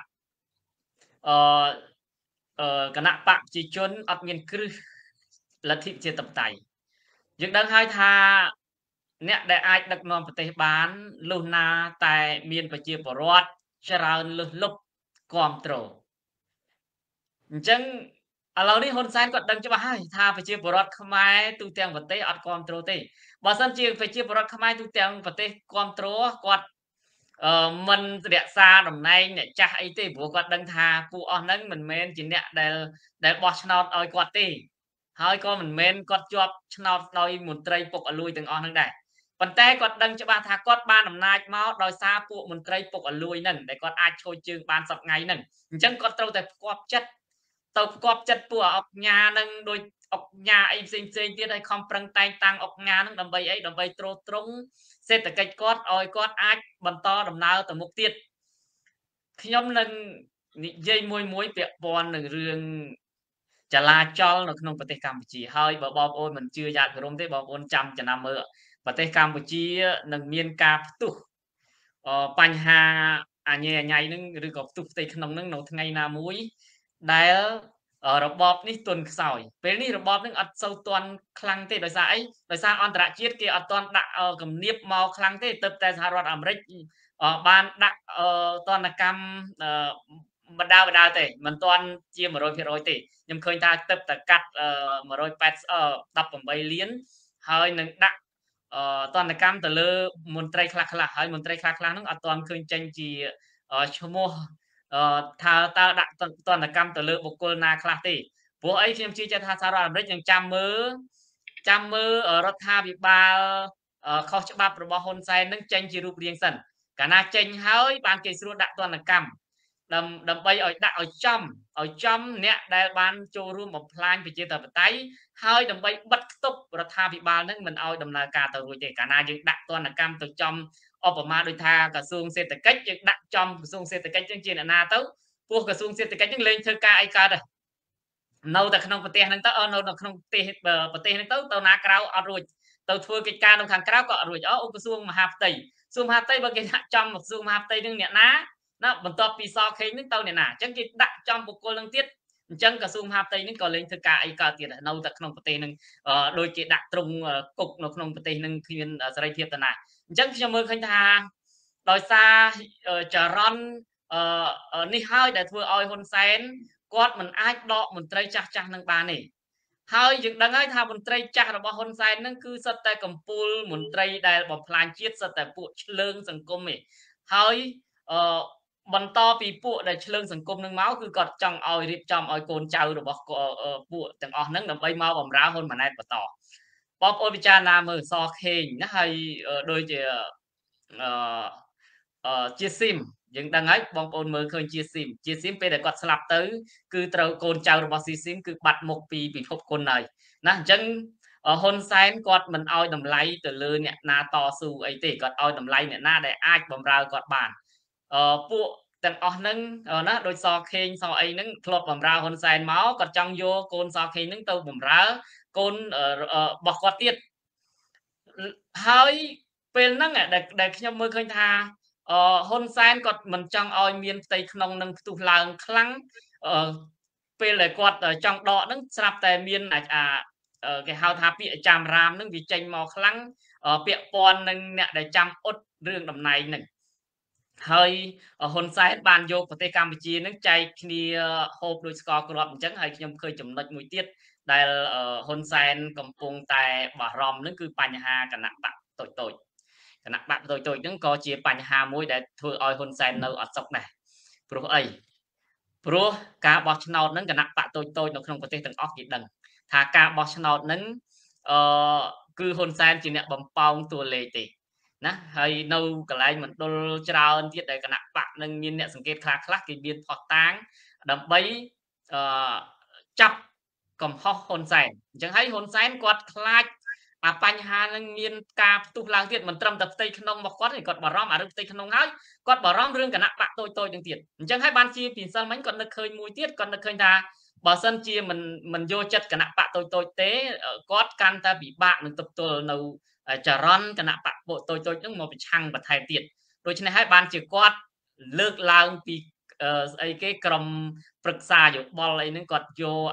A: គណៈបកប្រជាជនអត់មានគ្រឹះលទ្ធិប្រជាធិបតេយ្យយើងដឹងហើយថាអ្នកដែលអាចដឹកនាំប្រទេសបានលុះណាតែមានប្រជាពលរដ្ឋច្រើនលុះលុបគ្រប់គ្រងអញ្ចឹងឥឡូវនេះហ៊ុនសែនគាត់ដឹងច្បាស់ហើយថាប្រជាពលរដ្ឋខ្មែរទូទាំងប្រទេសអត់គ្រប់គ្រងទេបើសិនជាប្រជាពលរដ្ឋខ្មែរទូទាំងប្រទេសគ្រប់គ្រងគាត់មិនរក្សាតំណែងអ្នកចាស់អីទេព្រោះគាត់ដឹងថាពួកអស់ហ្នឹងមិនមែនជាអ្នកដែលបោះឆ្នោតឲ្យគាត់ទេហើយក៏មិនមែនគាត់ជាប់ឆ្នោតដោយមន្ត្រីពុកអលួយទាំងអស់ហ្នឹងដែរប៉ុន្តែគាត់ដឹងច្បាស់ថាគាត់បានអំណាចមកដោយសារពួកមន្ត្រីពុកអលួយហ្នឹងដែលគាត់អាចឈរជើងបានសប្តាហ៍ហ្នឹងអញ្ចឹងគាត់ត្រូវតែផ្គាប់ចិត្តពួកអុកញ៉ាហ្នឹងដោយអុកញ៉ាអីផ្សេងទៀតឲ្យខំប្រឹងតែងតាំងអុកញ៉ាហ្នឹងដើម្បីអីដើម្បីទ្រទ្រង់សេដ្ឋកិច្ចគាត់ឲ្យគាត់អាចបន្តដំណើរទៅមុខទៀតខ្ញុំនឹងនិយាយមួយពាក់ព័ន្ធនឹងរឿងចលាចលនៅក្នុងប្រទេសកម្ពុជាហើយបើបងប្អូនមិនជឿយ៉ាតក្រុមទេបងប្អូនចាំចំណាំមើលប្រទេសកម្ពុជានឹងមានការផ្ទុះបញ្ហាអញ្ញៃហ្នឹងឬក៏ផ្ទុះផ្ទៃក្នុងហ្នឹងនៅថ្ងៃណាមួយដែលរបបនេះទន់ខ្សោយពេលនេះរបបនឹងអត់សូវទន់ខ្លាំងទេដោយសារអីដោយសារអន្តរជាតិគេអត់ទាន់ដាក់គំនាបមកខ្លាំងទេទើបតែសហរដ្ឋអាមេរិកបានដាក់ទណ្ឌកម្មបណ្ដាទេមិនទាន់ជា 100% ទេខ្ញុំឃើញថាទើបតែកាត់18លានហើយនឹងដាក់ទណ្ឌកម្មទៅលើមន្ត្រីខ្លះហើយមន្ត្រីខ្លះហ្នឹងអត់ទាន់ឃើញចេញជាឈ្មោះថាតើដាក់ទណ្ឌកម្មទៅលើបុគ្គលណាខ្លះទេព្រោះអីខ្ញុំជឿថាសហរដ្ឋអាមេរិកនឹងចាំមើលរដ្ឋាភិបាលខុសច្បាប់របស់ហ៊ុនសែននឹងចេញជារូបរាងសិនកាលណាចេញហើយបានគេស្រួលដាក់ទណ្ឌកម្មដើម្បីឲ្យដាក់ឲ្យចំអ្នកដែលបានចូលរួមបំផ្លាញប្រជាធិបតេយ្យហើយដើម្បីបិទគប់រដ្ឋាភិបាលនឹងមិនឲ្យដំណើរការទៅរួចទេកាលណាយើងដាក់ទណ្ឌកម្មទៅចំឧបមាដូចថាក្រសួងសេដ្ឋកិច្ចយើងដាក់ចំក្រសួងសេដ្ឋកិច្ចជាអ្នកណាទៅពោះក្រសួងសេដ្ឋកិច្ចនឹងលេងធ្វើការអីកើតនៅតែក្នុងប្រទេសហ្នឹងទៅនៅក្នុងប្រទេសហ្នឹងទៅណាក្រៅអត់រួចទៅធ្វើកិច្ចការនៅខាងក្រៅក៏អត់រួចក្រសួងមហាផ្ទៃបើគេដាក់ចំក្រសួងមហាផ្ទៃនឹងអ្នកណាបន្ទាប់ពីសខេងនឹងទៅអ្នកណាអញ្ចឹងគេដាក់ចំបុគ្គលនឹងទៀត chẳng cả xung hạp tây nên có lên thực cả ấy cả tiền nâu thật không có tiền nâng đôi chị đặt trung cục nó không có tiền nâng khi sợi thiệp tận này chẳng cho mơ khanh tha đòi xa chả ron ní hơi để thưa oi hôn sen quát mình ai đọ mình trai chắc chắc nâng bà này hơi dựng đằng ấy tha mình trai chắc là bao hôn sen nâng cứ sật tay cầm pul mình trai đây bỏ plan chiết sật tay bộ lương sừng cung ấy hơi bắn to vì bộ để lương sừng cung nâng máu cứ cọt trong oi rịp trong oi côn trâu rồi bỏ bộ từng oi nâng làm bay mau bầm ráo hôn mà này bỏ tỏ bóp ôi cha nam ở so khênh nó hay đôi chị chia sim nhưng đang ấy bong ôn mơ khơi chia sim về để quạt slap tới cứ trâu côn trâu rồi chia sim cứ bật một bị phốt côn này nè chân hôn sáng quạt mình oi đầm lấy từ lư nè na to su ấy thì quạt oi đầm lấy nè na để ai bầm ra quạt bàn bộ từng nâng nó đôi so khênh so ấy nâng club bầm ra hôn sáng máu quạt trong vô côn so khênh nâng tàu bầm ra côn bọc quạt tiết hơi bên nâng để khi mơ khơi tha hôn sen còn mình trong oi miền tây nông nâng tu làng khăng bên lại quạt ở trong đó nâng sạp tại miền này cái hào tháp bị chạm ram nâng vì tranh màu khăng bịa pon nâng nè để chăm ốt riêng đầm này nè hơi hôn sen bàn vô của tây Campuchia nâng chạy khi hộp đôi score club chẳng hay khi khơi chấm lệch mũi tiết đây hôn sen cầm pung tại bà rom nâng cứ bành hà cả nặng bạc tội cả nặng bạc tội nâng có chia bành hà mũi để thôi oi hôn sen nâu ở sọc này pro ấy pro cả bọt nào nâng cả nặng bạc tội nó không có thể từng óc gì đằng thà cả bọt nào nâng cứ hôn sen chỉ nè bầm pong tua lệ tỷ nè hay nâu cả lại mình đôi trao tiết để cả nặng bạc nâng miên nè sừng kết khá cái biên phật táng đầm bấy chập cầm hôn sen chẳng hay hôn sen quạt khai bánh hà nâng miên ca tu lang tiết mình trầm tập tây nông một quát thì còn bảo rom ở tây nông ấy quát bảo rom riêng cả nặng bạc tôi đừng tiền chẳng hay ban chia thì sao mấy còn được khơi mũi tiết còn được khơi ta bảo sân chia mình vô chất cả nặng bạc tôi tế quát can ta bị bạn mình tập tôi nấu chả ron cả nặng bạc bộ tôi những một chăng và thay tiền đôi chân này hai ban chỉ quát lược lao vì ấy cái cầm prực xa dụ bò lấy nên quạt vô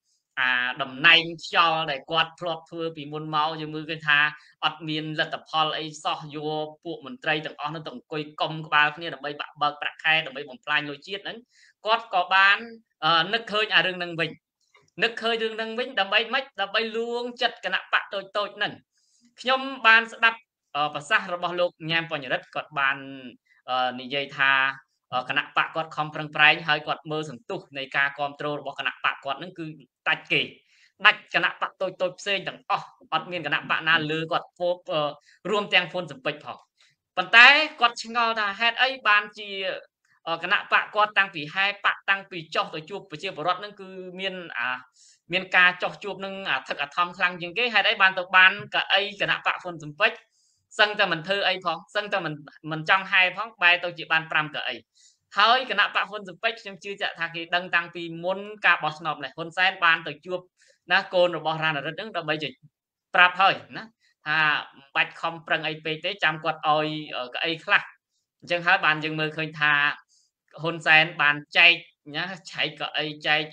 A: đầm nành cho để quạt plot thưa vì môn máu như mưa cái tha ọt miền là tập hall ấy so vô bộ mình trai từng on nó từng quay công của ba kia là bây bạc bạc bạc khai là bây bồng plan lôi chiết đấy quạt có bán nước hơi rừng nâng bình nước hơi rừng nâng bình đầm bay mách đầm bay luôn chật cái nặng bạc tôi nè nhóm ban sẽ đập và xa rồi bao lục nhằm vào nhà đất quạt bàn nị dây thaขณะปะกอดคอมพรังไพร์ให้กอดมือสังตุในการคอนโทรลบอกขณะปะกอดนั่นคือตัดเกะดัดขณะปะตัวเซนต่างอดเมียนขณะปะนาเลือกอดโฟรวมแตงโฟนสมปิดพอปัจจัยกอดชงอท่าเฮดไอบานจีขณะปะกอดตั้งปีให้ปะตั้งปีจ่อตัวจูบไปเชื่อปรดนั่นคือเมียนกาจ่อจูบนั่งถักทอมคลังยังเก้ให้ได้บานตัวบานกับไอขณะปะโฟนสมปิดซึ่งแต่มันเธอไอพอซึ่งแต่มันจ้องให้พอใบตัวจีบานปรำกับไอhơi cái nạp bạc hôn spec trong chưa chặt thà cái đăng tăng vì muốn cả boss nộp này hôn sen ban từ chuột na côn rồi bỏ ra là rất đứng đâu bây giờ prap hơi nè bạch không prang ai tế chăm quạt oi ở cái khác chẳng hai bàn dừng mơ khơi thà hôn sen bàn chay nhá chạy cái chay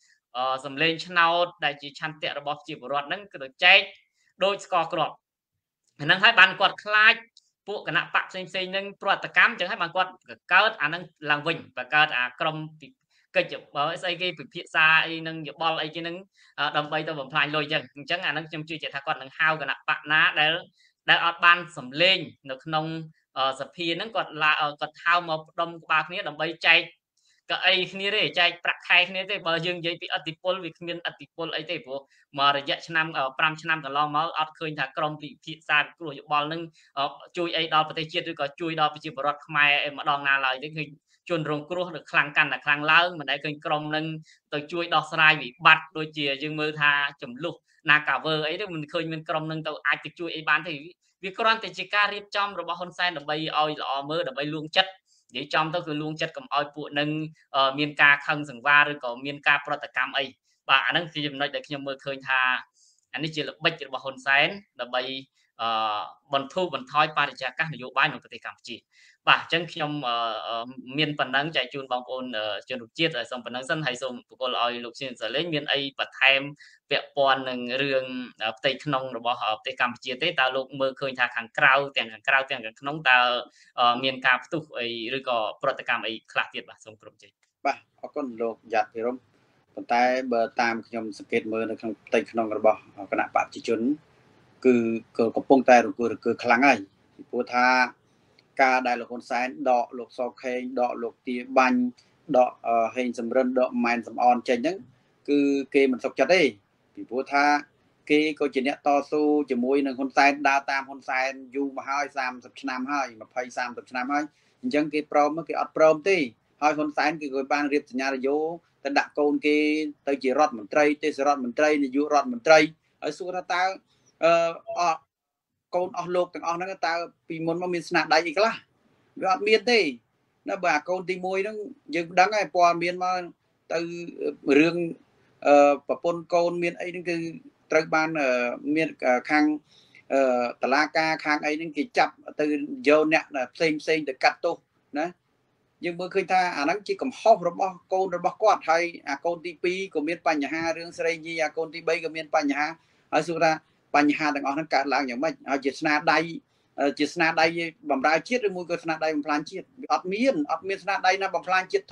A: dầm lên channel đại chỉ chăn tẹt rồi bỏ chỉ của rót nâng cái chay đôi score crop nâng hai bàn quạt khai bộ cái nạp bạc xinh nâng pro tạc cam chẳng hay bằng quạt cao nâng làng vinh và cao cầm cây chụp bởi xây cái phía xa ấy nâng ball ấy cái nâng đồng bay tôi vẫn phải lôi chẳng nâng chăm chưa chạy thà quạt nâng hao cái nạp bạc ná để ở ban sầm lên được nông sập phía nâng quạt là quạt hao một đồng bạc này đồng bay chạy cái ấy kia đấy chạy bạc khai kia đấy bờ dương dây bị atipol vì miền atipol ấy đấy bộ mà rồi dạy năm ở pram năm cả lo máu ở khơi thà cầm bị phía xa của ball nâng chui ấy đo phải chia rồi có chui đo phải chia bọt mai mà đo ngà lại đấy khi chôn rồng cua được khang căn là khang lớn mà đấy khi cầm nâng từ chui đo sai bị bắt đôi chìa dương mơ tha chấm lục na cả vơ ấy đấy mình khơi mình cầm nâng tàu ai từ chui ấy bán thì vì con thì chỉ ca riết trong rồi bao hôn sai là bay oi lọ mơ là bay luôn chất để trong đó cứ luôn chất cầm oi phụ nâng miền ca khăng sừng va rồi có miền ca pro cam ấy và anh đang khi nói để khi mơ khơi tha anh ấy chỉ là bách cho bao hôn sai là bay บรรทุบรรทอยปาริจาการนโยบายในประเทศกัมพูชีบ่าจังខ្ញុំមានប៉ុណ្ណឹងចែកជូនបងប្អូនជនរួមជាតិសូមប៉ុណ្ណឹងសិនហើយសូមបកគលឲ្យលោកជាសលេងមានអីបន្ថែមពាក់ព័ន្ធនឹងរឿងផ្ទៃក្នុងរបស់ប្រទេសកម្ពុជាទេតើលោកមើលឃើញថាខាងក្រៅទាំងខាងក្រៅទាំងខាងក្នុងតើមានការផ្ទុះអីឬក៏ប្រតិកម្មអីខ្លះទៀតបាទសូមគ្រប់ជ័យ
B: បាទអរគុណលោកយ៉ាត់ភិរមប៉ុន្តែបើតាមខ្ញុំសង្កេតមើលនៅក្នុងផ្ទៃក្នុងរបស់គណៈបព្វជិជនគឺកំពុងតែរង្គោះរង្គើខ្លាំងហើយពីព្រោះថាការដែលលោកហ៊ុនសែនដកលោកសខេងដកលោកទាបាញ់ដកហេងសំរិនដកម៉ែនសំអនចេញហ្នឹងគឺគេមិនសុខចិត្តទេពីព្រោះថាគេក៏ជាអ្នកតស៊ូជាមួយនឹងហ៊ុនសែនដើរតាមហ៊ុនសែនយូរមកហើយ30ឆ្នាំហើយ20 30ឆ្នាំហើយអញ្ចឹងគេព្រមគេអត់ព្រមទេហើយហ៊ុនសែនគឺគេបានរៀបសញ្ញារយោទៅដាក់កូនគេទៅជារដ្ឋមន្ត្រីទេសរដ្ឋមន្ត្រីនាយករដ្ឋមន្ត្រីហើយសួរថាតើកូនអស់លោកទាំងអស់ហ្នឹងតើពីមុនមកមានស្នាដៃអីខ្លះវាអត់មានទេណាបើអាកូនទី1ហ្នឹងយើងដឹងហើយព័ត៌មានមកទៅរឿងប្រពន្ធកូនមានអីហ្នឹងគឺត្រូវបានមានខាងតឡាការខាងអីហ្នឹងគេចាប់ទៅយកអ្នកផ្សេងទៅកាត់ទោសណាយើងមើលឃើញថាអាហ្នឹងជាកំហុសរបស់កូនរបស់គាត់ហើយអាកូនទី2ក៏មានបញ្ហារឿងស្រីញីអាកូនទី3ក៏មានបញ្ហាហើយសួរថាបញ្ហាទាំងអស់ហ្នឹងកើតឡើងយ៉ាងម៉េចហើយជាស្នាដៃបំរើជាតិឬមួយក៏ស្នាដៃបំផ្លាញជាតិវាអត់មានស្នាដៃណាបំផ្លាញជាតិត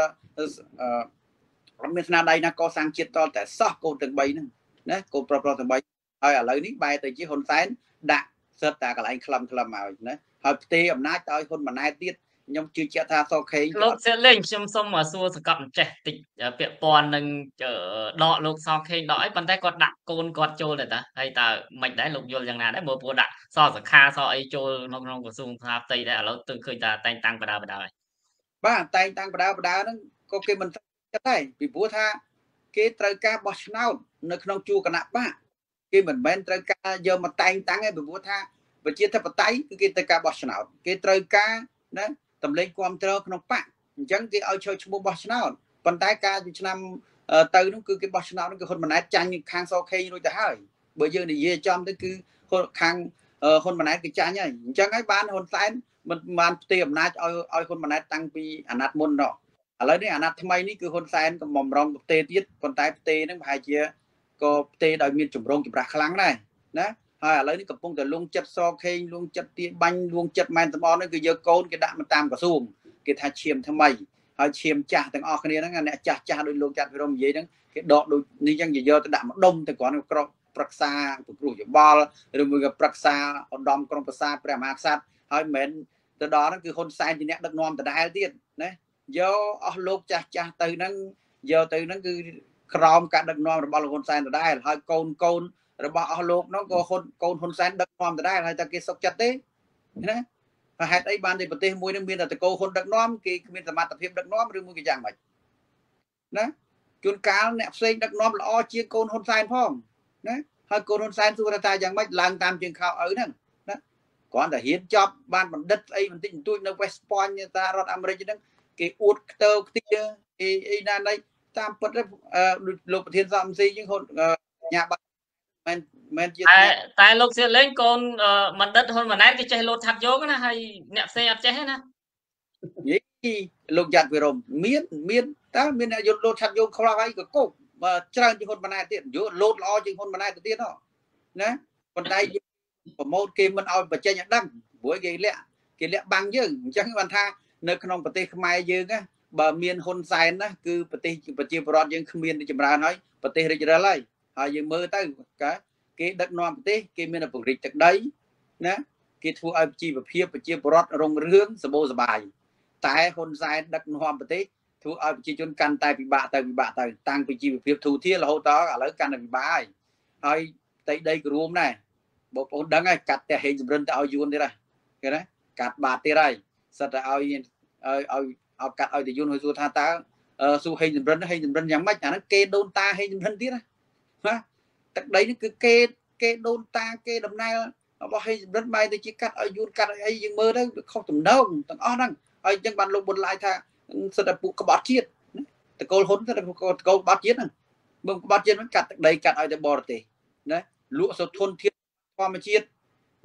B: អត់មានស្នាដៃណាកសាងជាតិតតែសោះកូនទាំង3ហ្នឹងណាកូនប្រុសទាំង3ហើយឥឡូវនេះបែរទៅជាហ៊ុនសែនដាក់សិតតែកន្លែងខ្លឹមឲ្យណាហើយផ្ទេរអំណាចទៅឲ្យហ៊ុនម៉ាណែតទៀតខ្ញុំជឿជាក់ថាសខេង
A: លោកសេលេងខ្ញុំសូមសួរសកលអញ្ចេះតិចពាក់ព័ន្ធនឹងដកលោកសខេងដកអីប៉ុន្តែគាត់ដាក់កូនគាត់ចូលដែរតាហើយតើមិនដែរលោកយល់យ៉ាងណាដែរមើលព្រោះដាក់សសខាសអីចូលក្នុងក្រសួងផ្ទៃដែរឥឡូវទើបឃើញថាតែងតាំងបដាហើយ
B: បាទតែងតាំងបដាហ្នឹងក៏គេមិនចិត្តដែរពីព្រោះថាគេត្រូវការបោះឆ្នោតនៅក្នុងជួរគណៈបកគេមិនមែនត្រូវការយកមកតែងតាំងទេពីព្រោះថាប្រជាធិបតេយ្យគឺគេត្រូវការបោះឆ្នោតគេត្រូវការណាតម្លេងគ្រប់គ្រងក្នុងបកអញ្ចឹងគេឲ្យចូលឈ្មោះបោះឆ្នោតប៉ុន្តែការពីឆ្នាំទៅនោះគឺគេបោះឆ្នោតនោះគឺហ៊ុនម៉ាណែតចាញ់ខាងសខេងរួចទៅហើយបើយើងនិយាយចំទៅគឺខាងហ៊ុនម៉ាណែតគេចាញ់ហើយអញ្ចឹងហើយបានហ៊ុនសែនមិនបានផ្ទេរអំណាចឲ្យហ៊ុនម៉ាណែតតាំងពីអាណត្តិមុននោះឥឡូវនេះអាណត្តិថ្មីនេះគឺហ៊ុនសែនក៏បំរុងផ្ទេរទៀតប៉ុន្តែផ្ទេរហ្នឹងប្រហែលជាក៏ផ្ទេរដោយមានចម្រងចម្រាស់ខ្លាំងដែរណាហើយឥឡូវនេះកំពុងតែលងចិត្តសខេងលងចិត្តទាបាញ់លងចិត្តម៉ែនសំអនហ្នឹងគឺយកកូនគេដាក់មកតាមក្រសួងគេថាឈាមថ្មីហើយឈាមចាស់ទាំងអស់គ្នាហ្នឹងអ្នកចាស់ដោយលោកចាត់វិរមនិយាយហ្នឹងគេដកដូចនេះចឹងយកទៅដាក់មកដុំទៅគ្រាន់ក្រកប្រឹក្សាពិគ្រោះយោបល់ឬមួយក៏ប្រឹក្សាឧត្តមក្រុងប្រាសាទព្រះមហាក្សត្រហើយមិនមែនទៅដល់ហ្នឹងគឺហ៊ុនសែនជាអ្នកដឹកនាំដដែលទៀតណាយកអស់លោកចាស់ទៅហ្នឹងយកទៅហ្នឹងគឺក្រោមការដឹកនាំរបស់លោកហ៊ុនសែនដដែលហើយកូនរបស់អស់លោកនោះក៏កូនហ៊ុនសែនដឹកនាំដដែលហើយតែគេសុខចិត្តទេណាហេតុអីបានតែប្រទេសមួយនឹងមានតែតកោហ៊ុនដឹកនាំគេគ្មានសមត្ថភាពដឹកនាំឬមួយក៏យ៉ាងម៉េចណាជួនកាលអ្នកផ្សេងដឹកនាំល្អជាងកូនហ៊ុនសែនផងណាហើយកូនហ៊ុនសែនសួរថាយ៉ាងម៉េចឡើងតាមជើងខោឪហ្នឹងណាគ្រាន់តែហ៊ានចប់បានបណ្ឌិតស្អីបន្តិចបន្តួចនៅ West Point តារដ្ឋអាមេរិកហ្នឹងគេអួតខ្ទើខ្ទាអីណាណៃតាមពិតលោកប្រធានសំស៊ីជាងហ៊ុនញ៉ាបាមិនជា
A: តែលោកសៀលេងកូនបណ្ឌិតហ៊ុនម៉ាណែតគេចេះលោតថាត់យកណាហើយអ្នកផ្សេងអត់ចេះទេណា
B: យីលោកយ៉ាត់វិរមមានតើមានអ្នកយកលោតថាត់យកខ្លះហើយក៏គប់ច្រើនជាងហ៊ុនម៉ាណែតទៀតយកលោតល្អជាងហ៊ុនម៉ាណែតទៅទៀតណាប៉ុន្តែប្រម៉ូទគេមិនឲ្យបញ្ចេញឲ្យដឹងព្រោះគេលាក់បាំងយើងអញ្ចឹងបានថានៅក្នុងប្រទេសខ្មែរយើងណាបើមានហ៊ុនសែនណាគឺប្រទេសប្រជាពលរដ្ឋយើងគ្មានចម្រើនហើយប្រទេសរីករាលហើយយើងមើលទៅគេដឹកនាំប្រទេសគេមានពង្រីកទឹកដីណាគេធ្វើឲ្យជីវភាពប្រជាពលរដ្ឋរុងរឿងសម្បូរសប្បាយតែហ៊ុនសែនដឹកនាំប្រទេសធ្វើឲ្យប្រជាជនកាន់តែពិបាកទៅតាំងពីជីវភាពធូរធាររហូតដល់ឥឡូវកាន់តែពិបាកហើយផ្ទៃដីក៏រួមដែរបងប្អូនដឹងហើយកាត់តែហេងចម្រិនទៅឲ្យយួនទៀតហើយឃើញណាកាត់បាតទៀតហើយសិតតែឲ្យកាត់ឲ្យទៅយួនហើយសួរថាតើសួរហេងចម្រិនយ៉ាងម៉េចអាហ្នឹងគេដូនតាហេងចម្រិនទៀតណាទឹកដីនេះគឺគេដូនតាគេដំណើររបស់ហេងចម្រិនបែរទៅជាកាត់ឲ្យយួនកាត់ឲ្យអីយើងមើលទៅខុសទំនងទាំងអស់ហ្នឹងហើយអញ្ចឹងបានលោកប៊ុនឡាយថាសិតតែពួកក្បត់ជាតិតកូលហ៊ុនសិតតែតកូលក្បត់ជាតិហ្នឹងមើលក្បត់ជាតិហ្នឹងកាត់ទឹកដីកាត់ឲ្យទៅបរទេសណាលក់សុធនធាតុធម្មជាតិ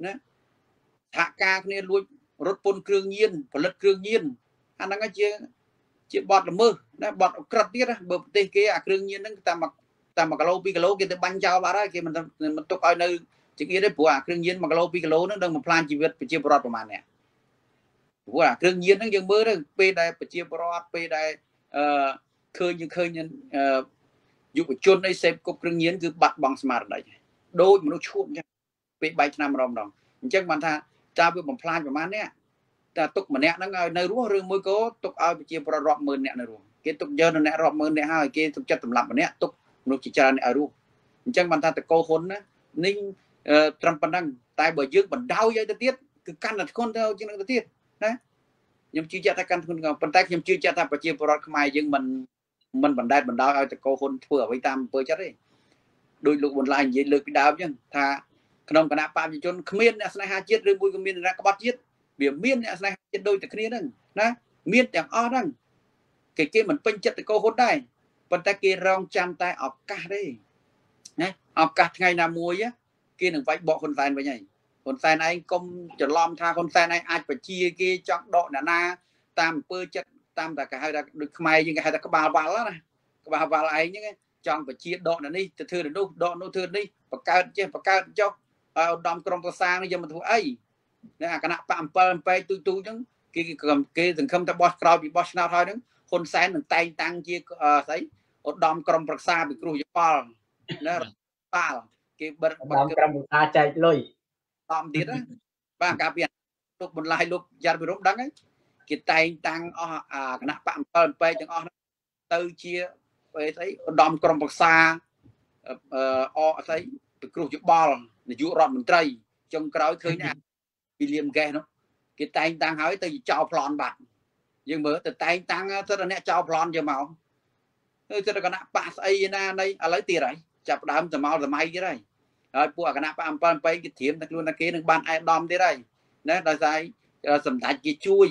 B: ណាថាការគ្នាលួចរត់ពន្ធគ្រឿងញៀនផលិតគ្រឿងញៀនអាហ្នឹងជាបទល្មើសណាបទអក្រិតទៀតណាបើប្រទេសគេអាគ្រឿងញៀនហ្នឹងតាម1គីឡូ2គីឡូគេទៅបាញ់ចោលបាត់ហើយគេមិនទុកឲ្យនៅជាទៀតទេព្រោះអាគ្រឿងញៀន1គីឡូ2គីឡូហ្នឹងនឹងបំផ្លាញជីវិតប្រជាពលរដ្ឋប្រហែលអ្នកព្រោះអាគ្រឿងញៀនហ្នឹងយើងមើលទៅពេលដែលប្រជាពលរដ្ឋពេលដែលឃើញយុវជនអីសេពគប់គ្រឿងញៀនគឺបាត់បង់ស្មារតីដូចមនុស្សឈួតអញ្ចឹងពេល3ឆ្នាំម្ដងអញ្ចឹងបានថាតើវាបំផ្លាញប្រហែលអ្នកតែទុកម្នាក់ហ្នឹងឲ្យនៅរស់ឬមួយក៏ទុកឲ្យប្រជាពលរដ្ឋរាប់ម៉ឺនអ្នកនៅរស់គេទុកយកនៅអ្នករាប់ម៉ឺនអ្នកហើយគេទុកចិត្តសម្លាប់ម្នាក់ទុកមនុស្សជាច្រើនអ្នកឲ្យរស់អញ្ចឹងបានថាតកោហ៊ុនណានេះត្រឹមប៉ុណ្ណឹងតែបើយើងបណ្ដោយឲ្យទៅទៀតគឺកាន់តែធ្ងន់ទៅជាងនឹងទៅទៀតណាខ្ញុំជឿជាក់ថាកាន់ធ្ងន់ប៉ុន្តែខ្ញុំជឿជាក់ថាប្រជាពលរដ្ឋខ្មែរយើងមិនបណ្ដោយឲ្យតកោហ៊ុនធ្វើអ្វីតាមអំពើចិត្តទេដោយលោកប៊ុនឡាយនិយាយលើកពីដើមអញ្ចឹងថាក្នុងគណៈបព្វជិជនគ្មានអ្នកស្នេហាជាតិឬមួយក៏មានអ្នកក្បត់ជាតិវាមានអ្នកស្នេហាជាតិដូចតែគ្នាហ្នឹងណាមានទាំងអស់ហ្នឹងគេមិនពេញចិត្តតកោហ៊ុនដែរប៉ុន្តែគេរងចាំតែឱកាសទេណាឱកាសថ្ងៃណាមួយគេនឹងវាយបកហ៊ុនសែនវិញហើយហ៊ុនសែនឯងកុំច្រឡំថាហ៊ុនសែនឯងអាចបជាគេចង់ដកអ្នកណាតាមអំពើចិត្តតាមតែគេហៅថាដូចខ្មែរយើងគេហៅថាក្បាលវ៉ាល់ណាក្បាលវ៉ាល់ឯងហ្នឹងចង់បជាដកអ្នកនេះទៅធ្វើទៅនោះដកនោះធ្វើនេះបង្កើតចេះបង្កើតចុះឲ្យឧត្តមក្រុមប្រឹក្សានេះយកមកធ្វើអីណាគណៈបក7 អំពេកទូចឹងគេសង្ឃឹមថាបោះក្រោយពីបោះឆ្នោតហើយហ្នឹងហ៊ុនសែននឹងតែងតាំងជាស្អីឧត្តមក្រុមប្រឹក្សាពិគ្រោះយោបល់ណាប៉ាល់គេបិទក្រុមប្រឹក្សាចែកលុយតាមទៀតណាបាទកាលពីលោកបន្លាយលោកយ៉ាត់វិរមដឹងហ្នឹងគេតែងតាំងអស់គណៈបក7 អំពេកទាំងអស់ហ្នឹងទៅជាស្អីឧត្តមក្រុមប្រឹក្សាស្អីពិគ្រោះយោបល់នាយករដ្ឋមន្ត្រីចុងក្រោយឃើញថាពីលៀមកេះនោះគេតែងតាំងហើយទៅចោលប្លន់បាត់យើងមើលទៅតែងតាំងទៅអ្នកចោលប្លន់យកមកទៅគណៈបកស្អីណានៃឥឡូវទៀតហើយចាប់ដើមទៅមកសម័យទៀតហើយពួកគណៈបក7 អំពេកគេធៀមតែខ្លួនតែគេនឹងបានអេដាមទៀតហើយណាដោយសារសម្ដេចគេជួយ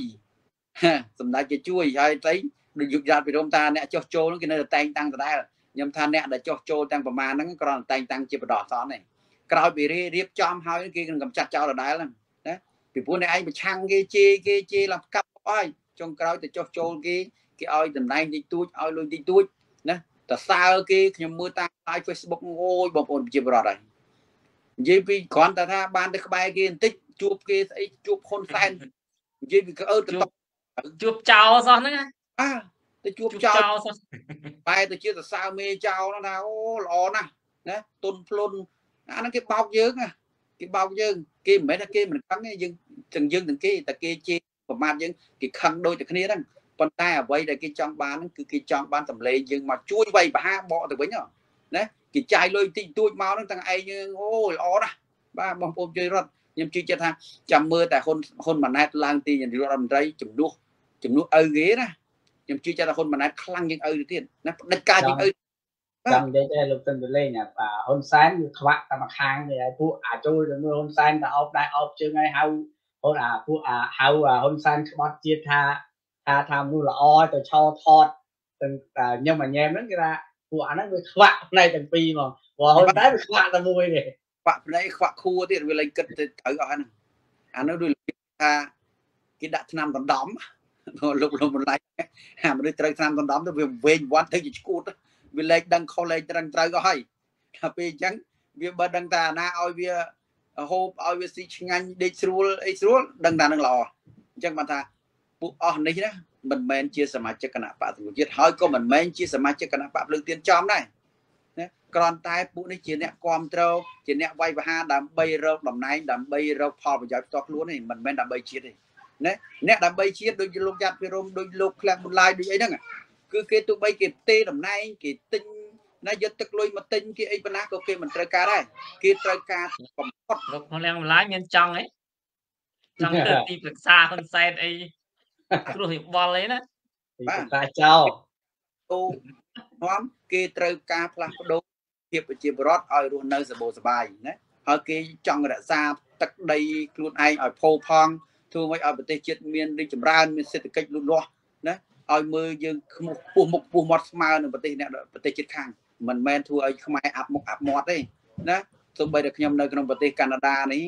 B: ហើយស្អីដូចយុគយ៉ាត់ពីរំតាអ្នកចោះចូលហ្នឹងគេនៅតែតែងតាំងដដែលខ្ញុំថាអ្នកដែលចោះចូលទាំងប្រមាណហ្នឹងគ្រាន់តែតែងតាំងជាបដិសនទេក្រោយពីរៀបចំហើយគេនឹងកំចាត់ចោលដដែលហ្នឹងណាពីព្រោះអ្នកឯងប្រឆាំងគេជេរឡើងកាប់អស់ចុងក្រោយទៅចោះចូលគេឲ្យតំណែងតិចតួចឲ្យលុយតិចតួចណាតសើគេខ្ញុំមើលតាម live Facebook អូយបងប្អូនប្រជាពលរដ្ឋហើយនិយាយពីគ្រាន់តែថាបានទៅក្បែរគេបន្តិចជួបគេស្អីជួបហ៊ុនសែននិយាយពីក្អើតទៅ
A: ជួបចោលសោះហ្នឹង
B: ទៅជួបចោលបែរទៅជាសរសើរមេចោលថាអូល្អណាស់ណាទុនភ្លុនអាហ្នឹងគេបោកយើងគេមិនមែនថាគេមិនខឹងទេយើងទាំងគេតែគេជេរប្រមាថយើងគេខឹងដូចតែគ្នាហ្នឹងប៉ុន្តែអ្វីដែលគេចង់បានហ្នឹងគឺគេចង់បានសម្លេងយើងមកជួយវាយបហាបកទៅវិញណាគេចាយលុយតិចតួចមកហ្នឹងទាំងឯងអូល្អណាស់បាទបងប្អូនជួយរត់ខ្ញុំជឿចិត្តថាចាំមើលតែហ៊ុនម៉ាណែតឡើងទីនាយករដ្ឋមន្ត្រីជំនួសឪគេណាខ្ញុំជឿចិត្តថាហ៊ុនម៉ាណែតខ្លាំងជាងឪទៅទៀតណាផ្ដាច់ការជាងឪ
C: ចាំនិយាយតែលោកទិនទលេងហ៊ុនសែនវាខ្វាក់តែមួយខាងទេហើយពួកចូលទៅមើលហ៊ុនសែនតែអោបដែរអោបជើងហើយហៅពួកហៅហ៊ុនសែនក្បត់ជាតិថាមនុស្សល្អទៅឆោថតទាំងញឹមញ៉ែមហ្នឹងគេថាពួកអាហ្នឹងវាខ្វាក់ផ្នែកទាំងពីរហ្មងព្រោះហ៊ុនសែនវាខ្វាក់តែមួយទេ
B: ខ្វាក់ផ្នែកខ្វាក់ខួរទៀតវាលេងគិតទៅត្រូវអស់ហ្នឹងអានោះដូចថាគេដាក់ឆ្នាំដណ្ដំលោកបន្លាយអាមនុស្សត្រូវឆ្នាំដណ្ដំទៅវាវែងវត្តទៅជាឈួតវាលេខដឹងខុសលេខត្រឹមត្រូវក៏ហើយថាពេលអញ្ចឹងវាបើដឹងថាណាឲ្យវាហូបឲ្យវាស៊ីឆ្ងាញ់ដេកស្រួលអីស្រួលដឹងថានឹងល្អអញ្ចឹងបានថាពួកអស់នេះណាមិនមែនជាសមាជិកគណៈបកសង្គមជាតិហើយក៏មិនមែនជាសមាជិកគណៈបកភ្លើងទៀនចំដែរណាគ្រាន់តែពួកនេះជាអ្នកគ្រប់គ្រងជាអ្នកវាយបហាដើម្បីរកតំណែងដើម្បីរកផលប្រយោជន៍ផ្ទាល់ខ្លួនទេមិនមែនដើម្បីជាតិទេណាអ្នកដើម្បីជាតិដូចលោកយ៉ាត់ពីរំដូចលោកក្លាក់បន្លាយដូចអីហ្នឹងគឺគេទោះបីគេទេតំណែងគេទិញណាយកទឹកលុយមកទិញគេអីប៉ុណ្ណាក៏គេមិនត្រូវការដែរគេត្រូវការបំផុត
A: លោកក្លាក់បន្លាយមានចង់ទៅទីប្រឹក្សាហ៊ុនសែនអីគ្រោះយោបល់អីណា
C: ទីប្រឹក្សាចោល
B: នាំគេត្រូវការផ្លាស់ប្ដូរភាពប្រជាពលរដ្ឋឲ្យរស់នៅសបោសបាយណាហើយគេចង់រក្សាទឹកដីខ្លួនឯងឲ្យផូរផង់ធ្វើឲ្យប្រទេសជាតិមានរីកចម្រើនមានសេដ្ឋកិច្ចលូតលាស់ណាឲ្យមើលយើងខ្ពស់មុខខ្ពស់មាត់ស្មើនឹងប្រទេសជាតិខាងមិនមែនធ្វើឲ្យខ្មែរអាប់មុខអាប់មាត់ទេណាសូម្បីតែខ្ញុំនៅក្នុងប្រទេសកាណាដានេះ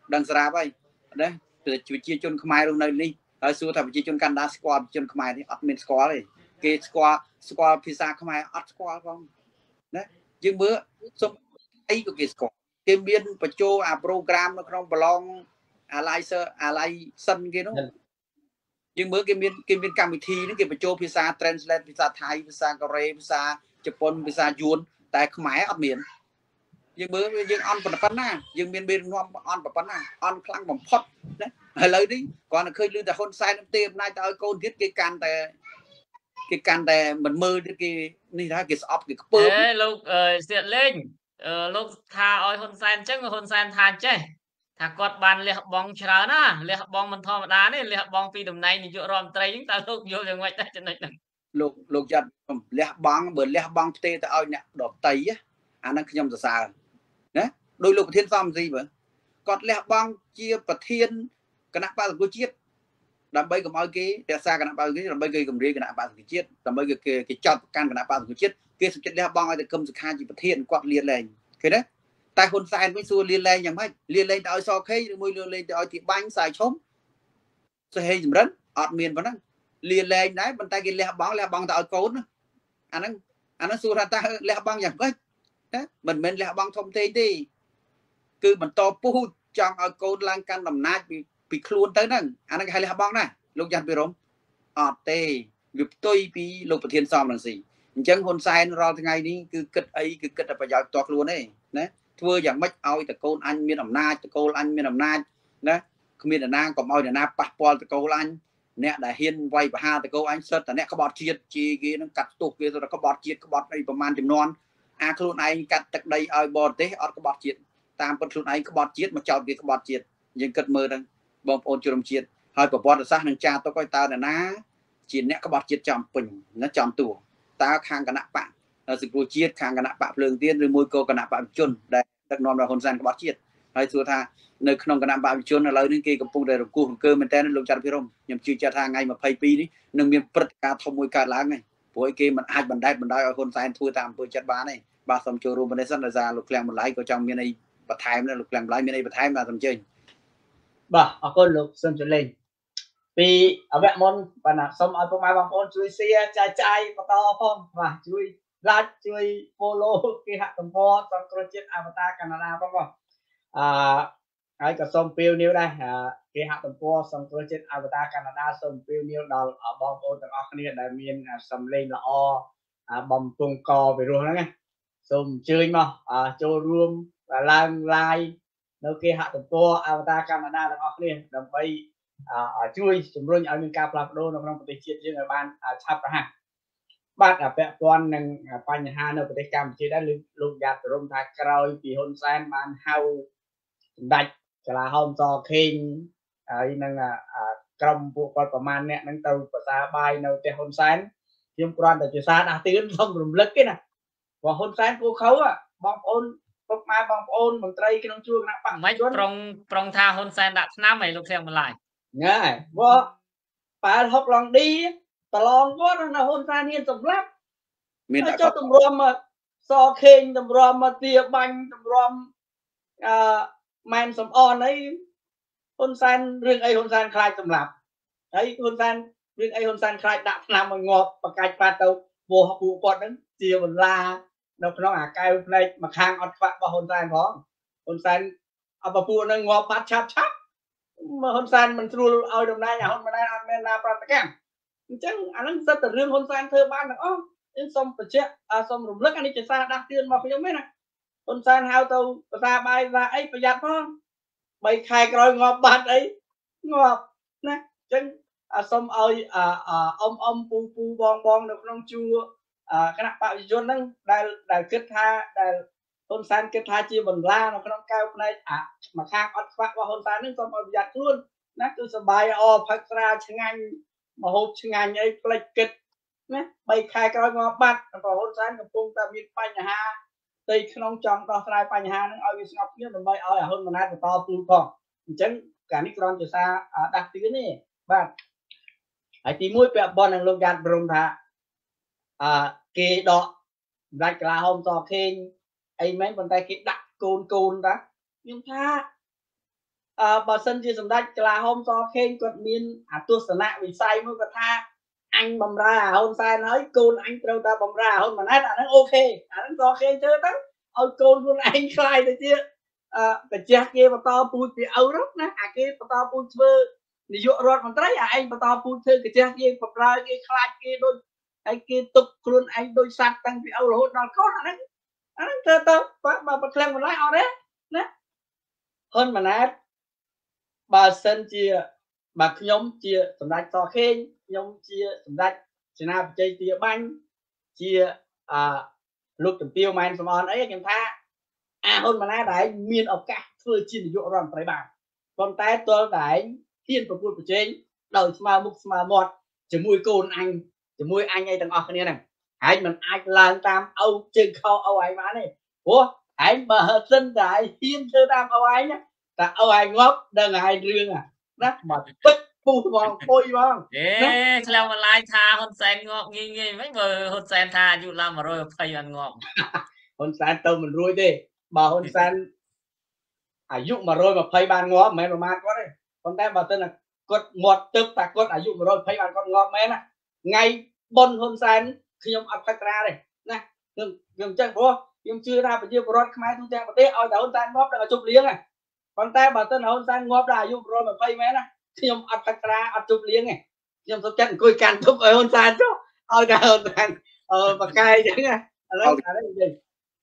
B: đằng ra vậy đấy chia chôn khai luôn nơi đi ở xưa thằng chia chôn Canada squad chôn khai thì admin squad này cái squad pizza khai squad không đấy nhưng bữa xong ấy của cái squad cái biên và cho program nó không belong license kia nó nhưng bữa cái biên cam thi nó cái cho pizza translate pizza Thái pizza Korea pizza Japan pizza Yun tại khai admin nhưng bữa nhưng on phần phân na nhưng biên ngon on phần phân na on khăng bằng phật đấy lời đi còn là khơi lưu tại hôn sai nó tiêm nay tới cô thiết cái canแต่mình mơ cáiนี่ถ้าcái shop cái pơ
A: លោកសៀតលេងលោកថាឲ្យហ៊ុនសែនអញ្ចឹងហ៊ុនសែនថាចេះថាគាត់បានលះបង់ច្រើនណាលះបង់មិនធម្មតាទេលះបង់ពីតំណែងនាយករដ្ឋមន្ត្រីហ្នឹងតើលោកយល់យ៉ាងម៉េចដែរចំណុចហ្នឹង
B: លោកចាត់លះបង់បើលះបង់ផ្ទេទៅឲ្យអ្នកដតីអាហ្នឹងខ្ញុំសរសើរណាដោយលោកប្រធានសំស៊ីបើគាត់លះបង់ជាប្រធានគណៈបក្សសង្គមជាតិដើម្បីកុំឲ្យគេរក្សាគណៈបក្សសង្គមជាតិដើម្បីគេគម្រាមគណៈបក្សសង្គមជាតិដើម្បីគេចោទប្រកាន់គណៈបក្សសង្គមជាតិគេសុខចិត្តលះបង់ឲ្យតែគឹមសុខាជាប្រធានគាត់លៀនលែងឃើញទេតែហ៊ុនសែនវិញសួរលៀនលែងយ៉ាងម៉េចលៀនលែងទៅឲ្យសខេឬមួយលៀនលែងទៅឲ្យទីបាញ់សាយឈុំសហេចម្រិនអត់មានប៉ុណ្ណឹងលៀនលែងដែរប៉ុន្តែគេលះបង់ទៅឲ្យកូនអាហ្នឹងសួរថាតើលះបង់យ៉ាងម៉េចណាមិនមែនលះបង់ធំទេគឺបន្តពុះចង់ឲ្យកូនឡើងកាន់អំណាចពីខ្លួនទៅហ្នឹងអាហ្នឹងគេហៅលះបង់ណាលោកយ៉ាន់ពីរំអត់ទេវាផ្ទុយពីលោកប្រធានសំរងស៊ីអញ្ចឹងហ៊ុនសែនរាល់ថ្ងៃនេះគឺគិតអីគឺគិតតែប្រយោជន៍ផ្ទាល់ខ្លួនទេណាធ្វើយ៉ាងម៉េចឲ្យតកូនអញមានអំណាចតកូនអញមានអំណាចណាគ្មានអ្នកណាកុំឲ្យអ្នកណាប៉ះពាល់តកូនអញអ្នកដែលហ៊ានវាយប្រហារតកូនអញសិតតែអ្នកក្បត់ជាតិជាគេនឹងកាត់ទោសគេទៅក្បត់ជាតិក្បត់អីប្រមាណចំនួនអាខ្លួនឯងកាត់ទឹកដីឲ្យបរទេសអត់ក្បត់ជាតិតាមពិតខ្លួនឯងក្បត់ជាតិមកចោទគេក្បត់ជាតិយើងគិតមើលទៅបងប្អូនជនរួមជាតិហើយប្រវត្តិសាស្ត្រនឹងចាទុកឲ្យតើអ្នកណាជាអ្នកក្បត់ជាតិចំពេញណាចំតួតើខាងគណៈបកសង្គ្រោះជាតិខាងគណៈបកភ្លើងទៀនឬមួយក៏គណៈបកវិជនដែលដឹកនាំដោយហ៊ុនសែនក្បត់ជាតិហើយសួរថានៅក្នុងគណៈបកវិជនឥឡូវនេះគេកំពុងតែរង្គោះរង្គើមែនតើលោកច័ន្ទភិរមខ្ញុំជឿជាក់ថាថ្ងៃ22នេះនឹងមានព្រឹត្តិការណ៍ធំមួយកើតឡើងហើយព្រោះគេមិនអាចបណ្តែតបណ្ដោយឲ្យហ៊ុនសែនធ្វើតាមអំពើចិត្តបានទេបាទសូមចូលរួមបន្តិចសិនដោយសារលោកឃ្លាំងបន្លាយក៏ចង់មានអីបន្ថែមដែរលោកឃ្លាំងបន្លាយមានអីបន្ថែមបាទសូមអញ្ជើញ
C: បាទអរគុណលោកសឹមចលេងពីអវៈមុនបាទសូមឲ្យពុកម៉ែបងប្អូនជួយ share ចាយបន្តផងបាទជួយ like ជួយ follow គេហទំព័រសង្គ្រោះជាតិអវតារកាណាដាផងបងហើយក៏សូមពាវនាវដែរគេហទំព័រសង្គ្រោះជាតិអវតារកាណាដាសូមពាវនាវដល់បងប្អូនទាំងអស់គ្នាដែលមានសំឡេងល្អបំពង់កវិរោះហ្នឹងណាសូមអញ្ជើញមកចូលរួមឡើង live នៅគេហទំព័រអវតារកាណាដាទាំងអស់គ្នាដើម្បីជួយជំរុញឲ្យមានការផ្លាស់ប្ដូរនៅក្នុងប្រទេសជាតិយើងឲ្យបានឆាប់រហ័សបាទពាក់ព័ន្ធនឹងបញ្ហានៅប្រទេសកម្ពុជាដែរលោកយ៉ាត់រំថាក្រោយពីហ៊ុនសែនបានហៅសម្ដេចកលាហោមសខេងហើយនឹងក្រុមពួកគាត់ប្រមាណអ្នកហ្នឹងទៅប្រសាបាយនៅផ្ទះហ៊ុនសែនខ្ញុំគ្រាន់តែជាសារដាស់តឿនសូមរំលឹកទេណាព្រោះហ៊ុនសែនគូខៅបងប្អូនពុកម៉ែបងប្អូនមន្ត្រីក្នុងជួរគណៈបក
A: មិនប្រុងថាហ៊ុនសែនដាក់ឆ្នាំឲ្យលោកឃ្លាំងបន្លាយ
C: ហ្នឹងហើយព្រោះប៉ែលហុកឡងឌីតឡងគាត់នៅហ៊ុនសែនហ៊ានសម្លាប់មានចុះតម្រាំសខេងតម្រាំមកទាបាញ់តម្រាំម៉ែនសំអនអីហ៊ុនសែនរឿងអីហ៊ុនសែនខ្លាចសម្លាប់ហើយហ៊ុនសែនរឿងអីហ៊ុនសែនខ្លាចដាក់ឆ្នាំឲ្យងាប់បកាច់ប៉ាទៅពួកគាត់ហ្នឹងជាបន្លានៅក្នុងអាកែវផ្នែកមកខាងអត់ខ្វាក់របស់ហ៊ុនសែនផងហ៊ុនសែនអបពួកហ្នឹងងាប់បាត់ឆាប់ហ៊ុនសែនមិនស្រួលឲ្យតំណែងហ៊ុនម៉ាណែតអត់មានណាប្រតិកម្មអញ្ចឹងអាហ្នឹងសិតតែរឿងហ៊ុនសែនធ្វើបានទាំងអស់ខ្ញុំសូមបញ្ជាក់សូមរំលឹកអានេះជាសារដាស់តឿនមកខ្ញុំទេណាហ៊ុនសែនហៅទៅភាសាបាយថាអីប្រយ័ត្នផង3ខែក្រោយងាប់បាត់អីងាប់ណាអញ្ចឹងសូមឲ្យអ៊ំពូបងនៅក្នុងជួរគណៈបព្វជិជនហ្នឹងដែលគិតថាដែលហ៊ុនសែនគិតថាជាបន្លានៅក្នុងកៅផ្នែកមកខាងអត់ខ្វាក់របស់ហ៊ុនសែនហ្នឹងសូមឲ្យប្រយ័ត្នខ្លួនណាគឺសបាយផឹកស្រាឆ្ងាញ់មហូបឆ្ងាញ់អីផ្លេចគិតណា3ខែក្រោយងាប់បាត់ព្រោះហ៊ុនសែនកំពុងតែមានបញ្ហាផ្ទៃក្នុងចង់ដោះស្រាយបញ្ហាហ្នឹងឲ្យវាស្ងប់ស្ងាត់ដើម្បីឲ្យហ៊ុនម៉ាណែតបន្តពូជផងអញ្ចឹងការនេះគ្រាន់ជាសារដាស់តឿនទេបាទហើយទី1ពាក់ព័ន្ធនឹងលោកយ៉ាត់ព្រមថាគេដកសម្ដេចកលាហោមសខេងអីមែនប៉ុន្តែគេដាក់កូនតាខ្ញុំថា bà sân chia sầm đạch là hôm so khen còn miên tu sân nạ vì sai mới có tha anh bầm ra hôm sai nói cô anh đâu ta bầm ra hôm mà nói là nó ok nó so khen chơi đó ôi cô luôn anh khai được chưa cái cha kia mà to pui thì âu rất nè kia mà to pui chơi thì dụ rồi còn tới anh mà to pui chơi cái cha kia bầm ra kia khai kia đôi anh kia tục luôn anh đôi sạc tăng thì âu rồi nó có là nó chơi tao bà khen mà nói ở đấy nè hơn mà nói bà sân chia bà nhóm chia sầm đạch to khen nhóm chia sầm đạch chỉ nào chơi chia banh chia lúc tầm tiêu mà anh xong on ấy em tha hơn mà nói đấy miền ở cả thôi chỉ dụ rồi phải bà con tay tôi đấy thiên của quân của trên đầu mà mục mà một chỉ mùi cồn anh chỉ mùi anh ấy thằng ở cái này anh mình ai làm tam âu trên khâu âu ấy mà này ủa anh mà sân đại thiên thơ tam âu ấy nhá ta âu ai ngóp đơn ai riêng đó mà bất phu vòng pôi vòng
A: thế theo mà lai tha hôn sen ngọt nghi mấy bờ hôn sen tha dụ làm mà rồi phải ăn ngọt
C: hôn sen tao mình ruồi đi bà hôn sen dụ mà rồi mà phải bàn ngọt mẹ mà man quá đấy con tay bà tên là cột một tức ta cột dụ mà rồi phải bàn con ngọt mẹ nè ngay bon hôn sen khi ông ăn ra đây nè đừng chắc bố nhưng chưa ra phải chưa có mai tu trang một tí ôi hôn sen ngọt là chụp liếng này con tay bà tên là hôn sen ngọt là dụ rồi mà phải mẹ nè khi ông ăn ra ăn chụp liếng này nhưng tôi chắc coi can thúc ở hôn sen chứ ôi đã hôn sen mà cay chứ nha đấy là gì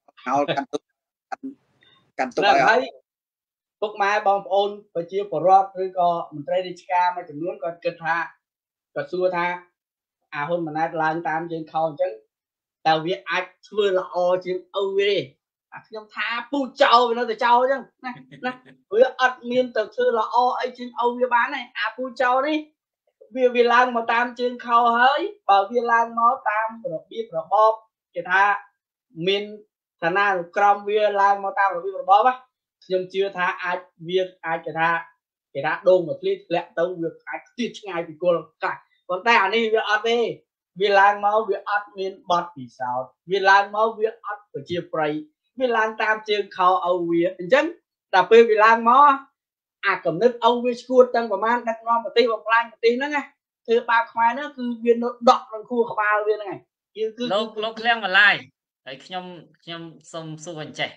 B: can thúc
C: thấy phúc mai bom ôn phải chia của rót rồi có mình trai đi ca mà chừng luôn còn kịch tha còn xua tha hôn mà nát lan tam trên khâu chứ tao biết ai xưa là o trên âu đi nhóm tha pu trâu nó từ trâu chứ nè với admin thực sự là o ấy trên âu với bán này pu trâu đi vì lan mà tam trên khâu hơi bảo vì lan nó tam rồi biết rồi bóp cái tha min thà nào cầm vì lan mà tam rồi biết rồi bóp á nhưng chưa tha ai việc ai cái tha đôn một lít lẹ tông việc ai tiết ngay thì cô cả còn ta này việc ăn đi vì lan máu việc admin bật thì sao vì lan máu việc ăn của chia prey vì lan tam trên khâu âu việc chân là vì lan máu cầm nước âu với skuột tăng của man đặt ngon một tí bằng lan một tí nữa nghe thứ ba khoai nữa cứ viên nó đọt bằng khu của ba viên này
A: lúc khen mà lai đấy nhom xong xu vần trẻ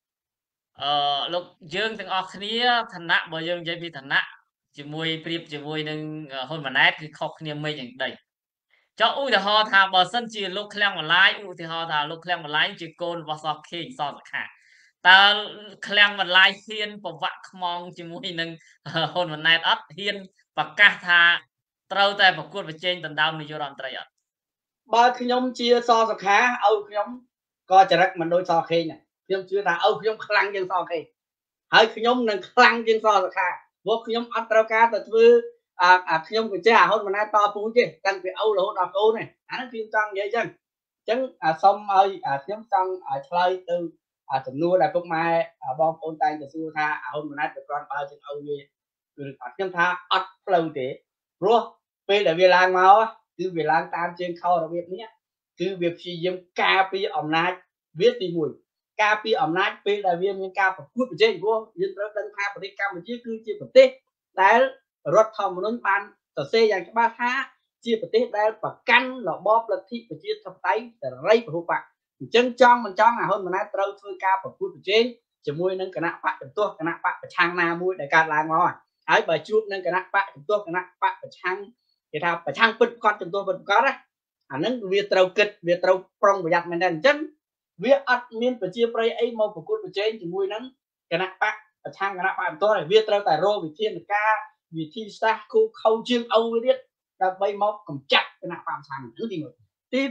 A: lúc dương từng ở kia thành nạ bởi dương dây bị thành nạ chỉ mùi priệp chỉ mùi nâng hôn mà nát cái khóc niềm mây chẳng đầy cho ui thì họ thà bờ sân chỉ lúc khen mà lai ui thì họ thà lúc khen mà lai chỉ côn và sọc khi sọc cả ta khen mà lai hiên và vạc mong chỉ mùi nâng hôn mà nát ấp hiên và cả thà trâu tay và cuốn vào trên tầng đau mình vô đòn trời ạ
C: ba khi nhóm chia so sọc khá âu khi nhóm coi chả rắc mình đôi so khi này nhóm chưa ta âu khi nhóm khăn trên so khi hơi khi nhóm nâng khăn trên so sọc khá vô khi nhóm ắt trâu cá ta thư khi nhóm cái cha hôn mà nát to phú chứ căn cái âu là hôn đọc cô này nó chuyên trăng vậy chân xong ơi nhóm xong chơi từ tụi nuôi là cũng mai bom ôn tay từ xưa tha hôn mà nát được con bao trên âu gì được nhóm tha ắt lâu thế rồi bây giờ về làng máu cứ về làng tam trên khâu là việc nhé cứ việc sử dụng copy ẩm nát viết đi mùi copy ẩm nát bây là viên những ca phải cút ở trên của dân rất đơn tha và đi cam một chiếc cứ chia một tết đấy rất thầm một nón ban tờ xe dành cho ba tháng chia một tết đây và căn là bóp là thị và chia thập tay để rây và hộp bạc chân trong mình cho là hơn mà nát trâu thôi ca phải cút ở trên chỉ mùi nâng cái nạ phát được tôi cái nạ phát phải trang na mùi để cả làng máu ấy bà chút nâng cái nạ phát được tôi cái nạ phát phải trang cái thao phải trang bật con chúng tôi vẫn có đấy nâng việc trâu kịch việc trâu prong và giặt mình đàn chân việc admin và chia prey ấy màu của cút và trên thì mùi nâng cái nạ phát và trang cái nạ phát tôi này việc trâu tài rô vì thiên ca vì thi xa khâu chương âu với biết là bay máu cầm chặt cái nạ phát sang thứ gì rồi thì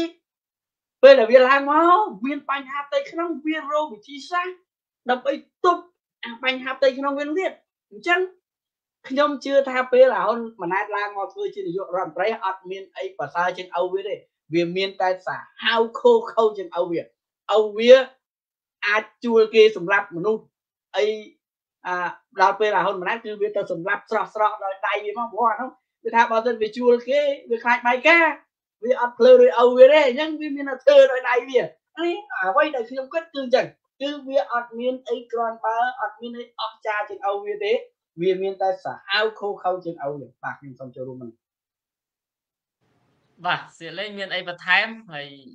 C: bây là việc làm máu viên bánh hạt tây không viên rô vì thi xa đập bay túc bánh hạt tây không viên biết chân nhóm chưa tha phê là hôn mà nát la ngọt thôi chứ dụ rồi phải admin ấy và sai trên âu với đây vì miền tay xả hao khâu trên âu việt âu việt chua kia sùng lạp mà nu ấy đào phê là hôn mà nát chưa biết tao sùng lạp sọt rồi tay vì mong bố không vì tha bao giờ vì chua kia vì khai bài ca vì ấp lơ rồi âu việt đấy nhưng vì miền là thơ rồi tay việt ấy quay đây khi ông kết tương chẳng cứ vì admin ấy còn ba admin ấy ấp cha trên âu việt đấy vì miền tây xã áo khô khâu trên áo để bạc mình xong cho mình
A: và sẽ lên miền ấy và tham hay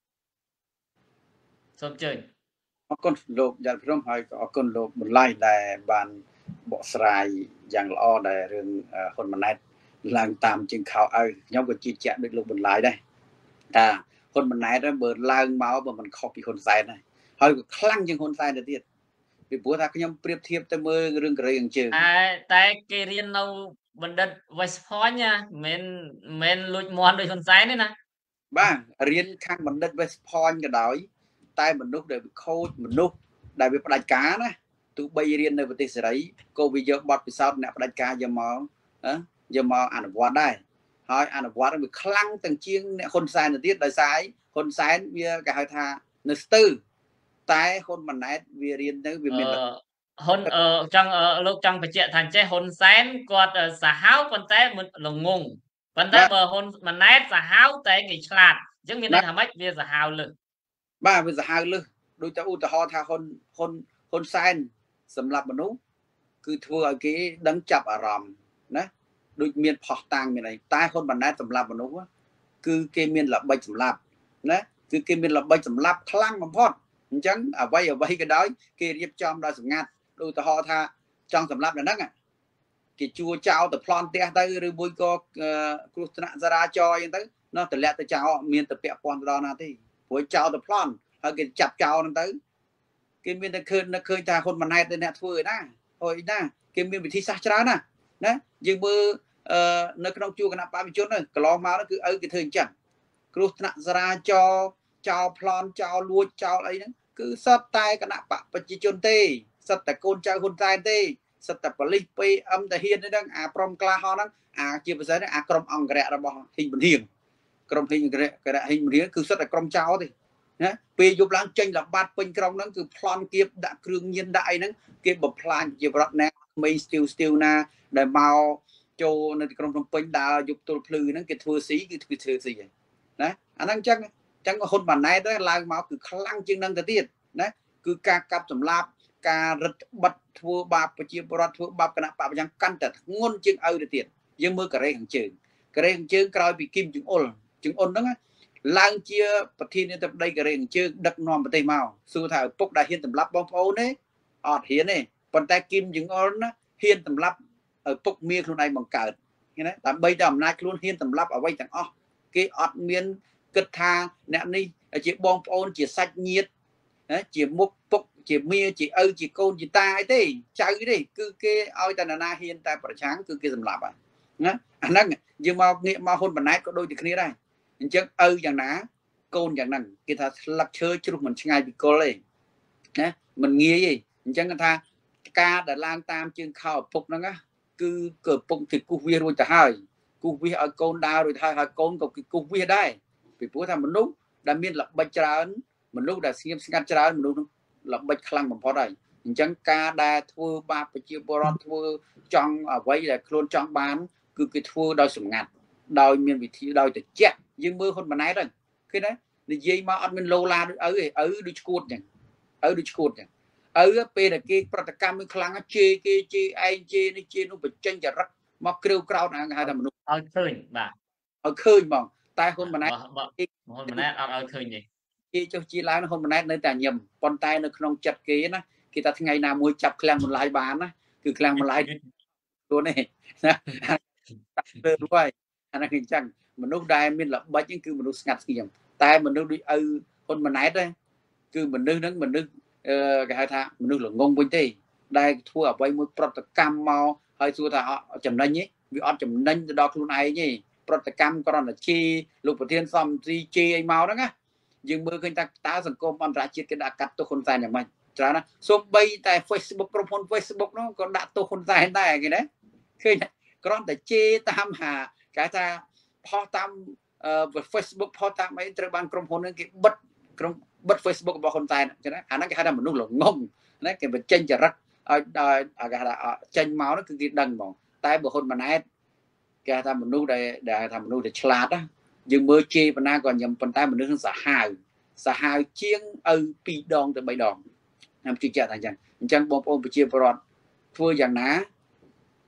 A: sớm chơi
B: អរគុណលោកយ៉ាត់ព្រមហើយក៏អរគុណលោកបន្លាយដែលបានបកស្រាយយ៉ាងល្អដែលរឿងហ៊ុនម៉ាណែតឡើងតាមជើងខោឲ្យខ្ញុំក៏ជឿជាក់ដូចលោកបន្លាយដែរថាហ៊ុនម៉ាណែតបើឡើងមកបើមិនខុសពីហ៊ុនសែនដែរហើយក៏ខ្លាំងជាងហ៊ុនសែនទៅទៀតពីព្រោះថាខ្ញុំប្រៀបធៀបទៅមើលរឿងកូរ៉េខាងជើង
A: តែគេរៀននៅបណ្ឌិត West Point ណាមិនលួចមាន់ដូចហ៊ុនសែនទេណា
B: បាទរៀនខាងបណ្ឌិត West Point ក៏ដោយតែមនុស្សដែលវាខូចមនុស្សដែលវាផ្ដាច់ការណាទោះបីរៀននៅប្រទេសសេរីក៏វាយកបទពិសោធន៍អ្នកផ្ដាច់ការយកមកអនុវត្តដែរហើយអនុវត្តវាខ្លាំងទាំងជាងអ្នកហ៊ុនសែនទៅទៀតដោយសារហ៊ុនសែនវាគេហៅថានៅស្ទើរតែហ៊ុនម៉ាណែតវារៀនទៅវាមាន
A: ហ៊ុនចង់លោកចង់បញ្ជាក់ថាចេះហ៊ុនសែនគាត់សាហាវប៉ុន្តែមិនល្ងងប៉ុន្តែបើហ៊ុនម៉ាណែតសាហាវតែគេឆ្លាតអញ្ចឹងមានន័យថាម៉េចវាសាហាវលើស
B: បាទវាសាហាវលើសដូចតែឧទាហរណ៍ថាហ៊ុនសែនសម្រាប់មនុស្សគឺធ្វើឲ្យគេដឹងចាប់អារម្មណ៍ណាដូចមានផោះតាំងមានអីតែហ៊ុនម៉ាណែតសម្រាប់មនុស្សគឺគេមានល្បិចសម្រាប់ណាគឺគេមានល្បិចសម្រាប់ខ្លាំងបំផុតអញ្ចឹងអ្វីក៏ដោយគេរៀបចំដោយសម្ងាត់ឧទាហរណ៍ថាចង់សម្រាប់ដល់ហ្នឹងគេជួចោលទៅប្លន់ផ្ទះទៅឬមួយក៏គ្រោះថ្នាក់ចរាចរណ៍អញ្ចឹងទៅnó តម្លាក់ទៅចោលមានតែពាក់ព័ន្ធទៅដល់ណាទេព្រោះចោលទៅប្លន់ហើយគេចាប់ចោលហ្នឹងទៅគេមានតែឃើញថាហ៊ុនម៉ាណែតអ្នកធ្វើឯណាហើយណាគេមានវិធីសាស្ត្រច្រើនណាយើងមើលនៅក្នុងជួរគណៈបព្វជិជនកន្លងមកគឺឪគេធ្វើអញ្ចឹងគ្រោះថ្នាក់ចរាចរណ៍ចោលប្លន់ចោលលួចចោលអីហ្នឹងគឺសតតែគណៈបព្វជិជនទេសតតែកូនចៅហ៊ុនសែនទេសតតែប៉ូលីស PM តាហ៊ានហ្នឹងអាព្រមក្លាហោហ្នឹងអាជាពិសេសអាក្រុមអង្គរៈរបស់ហ៊ីងប៊ុនហៀងក្រុមហ៊ីងអង្គរៈហ៊ីងប៊ុនហៀងគឺសតតែក្រុមចោលទេណាពេលយប់ឡើងចេញល្បាតពេញក្រុងហ្នឹងគឺប្លន់គៀបដាក់គ្រឿងញៀនដាក់អីហ្នឹងគេបំផ្លាញជាប្រវត្តិណាក្មេងស្ទីវណាដែលមកចូលនៅទីក្រុងភ្នំពេញដើរយប់ទល់ភ្លឺហ្នឹងគេធ្វើស៊ីគឺធ្វើស៊ីហ្នឹងណាអាហ្នឹងអញ្ចឹងហ៊ុនម៉ាណែតឡើងមកគឺខ្លាំងជាងហ្នឹងទៅទៀតណាគឺការកាប់សម្លាប់ការរឹតបិទធ្វើបាបប្រជាពលរដ្ឋធ្វើបាបគណៈបព្វយ៉ាងកាន់តែធ្ងន់ជាងឪទៅទៀតយើងមើលកូរ៉េខាងជើងក្រោយពីគីមចុងអ៊ុនហ្នឹងឡើងជាប្រធានាធិបតីកូរ៉េខាងជើងដឹកនាំប្រទេសមកសួរថាឪពុកដែលហ៊ានសម្លាប់បងប្អូនទេអត់ហ៊ានទេប៉ុន្តែគីមចុងអ៊ុនណាហ៊ានសម្លាប់ឪពុកមាខ្លួនឯងបង្កើតណាដើម្បីតែអំណាចខ្លួនហ៊ានសម្លាប់អ្វីទាំងអស់គេអត់មានគិតថាអ្នកនេះជាបងប្អូនជាសាច់ញាតិជាមុខពុកជាមាជាឪជាកូនជាតាអីទេចៅទេគឺគេឲ្យតែណាហ៊ានតែប្រឆាំងគឺគេសម្លាប់ហើយណាអាហ្នឹងយើងមកងាកមកហ៊ុនម៉ាណែតក៏ដូចតែគ្នាដែរអញ្ចឹងឪយ៉ាងណាកូនយ៉ាងហ្នឹងគេថាស្លឹកឈើជ្រុះមិនឆ្ងាយពីគល់ទេណាមិនងាយទេអញ្ចឹងគេថាការដែលឡើងតាមជើងខោឪពុកហ្នឹងគឺឪពុកគេគូសវារួចទៅហើយគូសវាឲ្យកូនដើររួចហើយកូនក៏គេគូសវាដែរពីព្រោះថាមនុស្សដែលមានល្បិចច្រើនមនុស្សដែលស្ងៀមស្ងាត់ច្រើនមនុស្សល្បិចខ្លាំងបំផុតហើយអញ្ចឹងការដែលធ្វើបាបប្រជាពលរដ្ឋធ្វើចង់អ្វីដែលខ្លួនចង់បានគឺគេធ្វើដោយសម្ងាត់ដោយមានវិធីដោយត្រជាក់យើងមើលហ៊ុនម៉ាណែតហ្នឹងឃើញទេនិយាយមកអត់មានឡូឡាដូចឪទេឪដូចឈួតអញ្ចឹងឪពេលដែលគេប្រតិកម្មខ្លាំងជេរគេជេរឯងជេរនេះជេរនោះបញ្ចេញចរិតមកក្រៅក្រោតហៅថាមនុស្ស
A: ឲ្យឃើញបាទ
B: ឲ្យឃើញហ្មងតែហ៊ុនម៉ាណែត
A: អត់ឲ្យឃើញទេ
B: គេចុះជាឡើងហ៊ុនម៉ាណែតនៅតែញឹមប៉ុន្តែនៅក្នុងចិត្តគេណាគេថាថ្ងៃណាមួយចាប់ឃ្លាំងបន្លាយបានណាគឺឃ្លាំងបន្លាយខ្លួននេះណាលើរួយអាហ្នឹងអញ្ចឹងមនុស្សដែលមានល្បិចហ្នឹងគឺមនុស្សស្ងាត់ស្ងៀមតែមនុស្សដូចឪហ៊ុនម៉ាណែតហ្នឹងគឺមនុស្សហ្នឹងមនុស្សគេហៅថាមនុស្សល្ងងវិញទេដែលធ្វើអ្វីមួយប្រតិកម្មមកហើយសួរថាចំណេញទេវាអត់ចំណេញទៅដល់ខ្លួនឯងទេប្រតិកម្មគ្រាន់តែជេរលោកប្រធានសំទ្រីជេរអីមកហ្នឹងណាយើងមើលឃើញថាតើសង្គមអន្តរជាតិគេដាក់កាត់ទោសហ៊ុនសែនយ៉ាងម៉េចច្រើនណាសូម្បីតែ Facebook ក្រុមហ៊ុន Facebook នោះក៏ដាក់ទោសហ៊ុនសែនដែរគេណាឃើញគ្រាន់តែជេរតាមគេថាផុសតាមFacebook ផុសតាមអីត្រូវបានក្រុមហ៊ុនហ្នឹងគេបិទ Facebook របស់ហ៊ុនសែនចឹងណាអាហ្នឹងគេហៅថាមនុស្សល្ងងណាគេបញ្ចេញចរិតឲ្យដល់គេហៅថាចេញមកហ្នឹងគឺគេដឹងហ្មងតែបើហ៊ុនម៉ាណែតគេហៅថាមនុស្សដែលថាមនុស្សដែលឆ្លាតណាយើងមើលជេរបណ្ណាក៏ញឹមប៉ុន្តែមនុស្សនឹងសាហាវជាងឪ2ដងទៅ3ដងខ្ញុំជឿជាក់ថាអញ្ចឹងបងប្អូនប្រជាពលរដ្ឋធ្វើយ៉ាងណា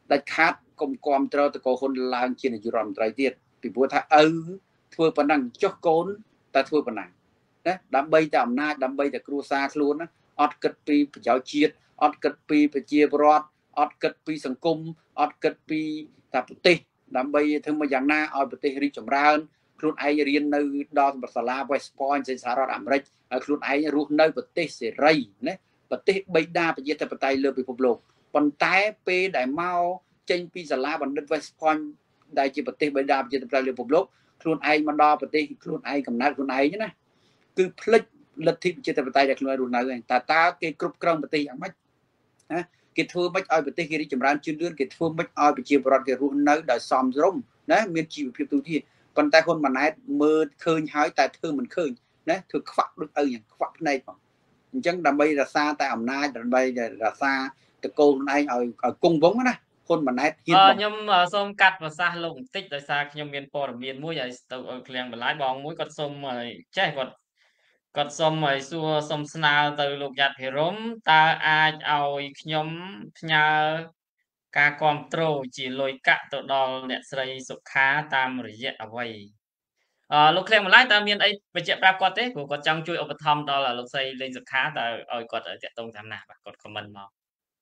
B: ដាច់ខាតកុំគាំទ្រតកោហ៊ុនឡើងជានាយករដ្ឋមន្ត្រីទៀតពីព្រោះថាធ្វើប៉ុណ្ណឹងចុះកូនតែធ្វើប៉ុណ្ណឹងណាដើម្បីតែអំណាចដើម្បីតែគ្រួសារខ្លួនណាអត់គិតពីប្រយោជន៍ជាតិអត់គិតពីប្រជាពលរដ្ឋអត់គិតពីសង្គមអត់គិតពីតែប្រទេសដើម្បីធ្វើមកយ៉ាងណាឲ្យប្រទេសរីកចម្រើនខ្លួនឯងរៀននៅដល់សាលា West Point នៃសហរដ្ឋអាមេរិកហើយខ្លួនឯងរស់នៅប្រទេសសេរីណាប្រទេសបិតាប្រជាធិបតេយ្យលើពិភពលោកប៉ុន្តែពេលដែលមកចេញពីសាលាបណ្ឌិត West Point ដែលជាប្រទេសបិតាប្រជាធិបតេយ្យលើពិភពលោកខ្លួនឯងមកដល់ប្រទេសខ្លួនឯងកំណើតខ្លួនឯងណាគឺផ្លិចលទ្ធិប្រជាធិបតេយ្យដែលខ្លួនឯងរស់នៅហ្នឹងតើគេគ្រប់គ្រងប្រទេសយ៉ាងម៉េចណាគេធ្វើម៉េចឲ្យប្រទេសគេរីកចម្រើនជឿនលឿនគេធ្វើម៉េចឲ្យប្រជាពលរដ្ឋគេរស់នៅដោយសមរម្យណាមានជីវភាពទូទៅប៉ុន្តែហ៊ុនម៉ាណែតមើលឃើញហើយតែធ្វើមិនឃើញណាធ្វើខ្វាក់ដូចយ៉ាងខ្វាក់ភ្នែកផងអញ្ចឹងដើម្បីរក្សាតែអំណាចដើម្បីរក្សាតកូលខ្លួនឯងឲ្យគង់វង្សណាហ៊ុនម៉ាណែតហ៊ាន
A: ខ្ញុំសូមកាត់ប្រសាសន៍លោកបន្តិចដោយសារខ្ញុំមានព័ត៌មានមួយឲ្យទៅឃ្លាំងបន្លាយបងមួយគាត់សូមចេះគាត់សូមឲ្យសួរសូមស្នើទៅលោកយ៉ាត់ភិរមតើអាចឲ្យខ្ញុំផ្ញើការគ្រប់គ្រងជាលុយកាក់ទៅដល់អ្នកស្រីសុខាតាមរយៈអ្វីលោកឃ្លាំងបន្លាយតើមានអីបញ្ជាក់ប្រាប់គាត់ទេព្រោះគាត់ចង់ជួយឧបត្ថម្ភដល់លោកស្រីលេងសុខាតើឲ្យគាត់តាក់ទងតាមណាបាទគាត់ខមមិនមក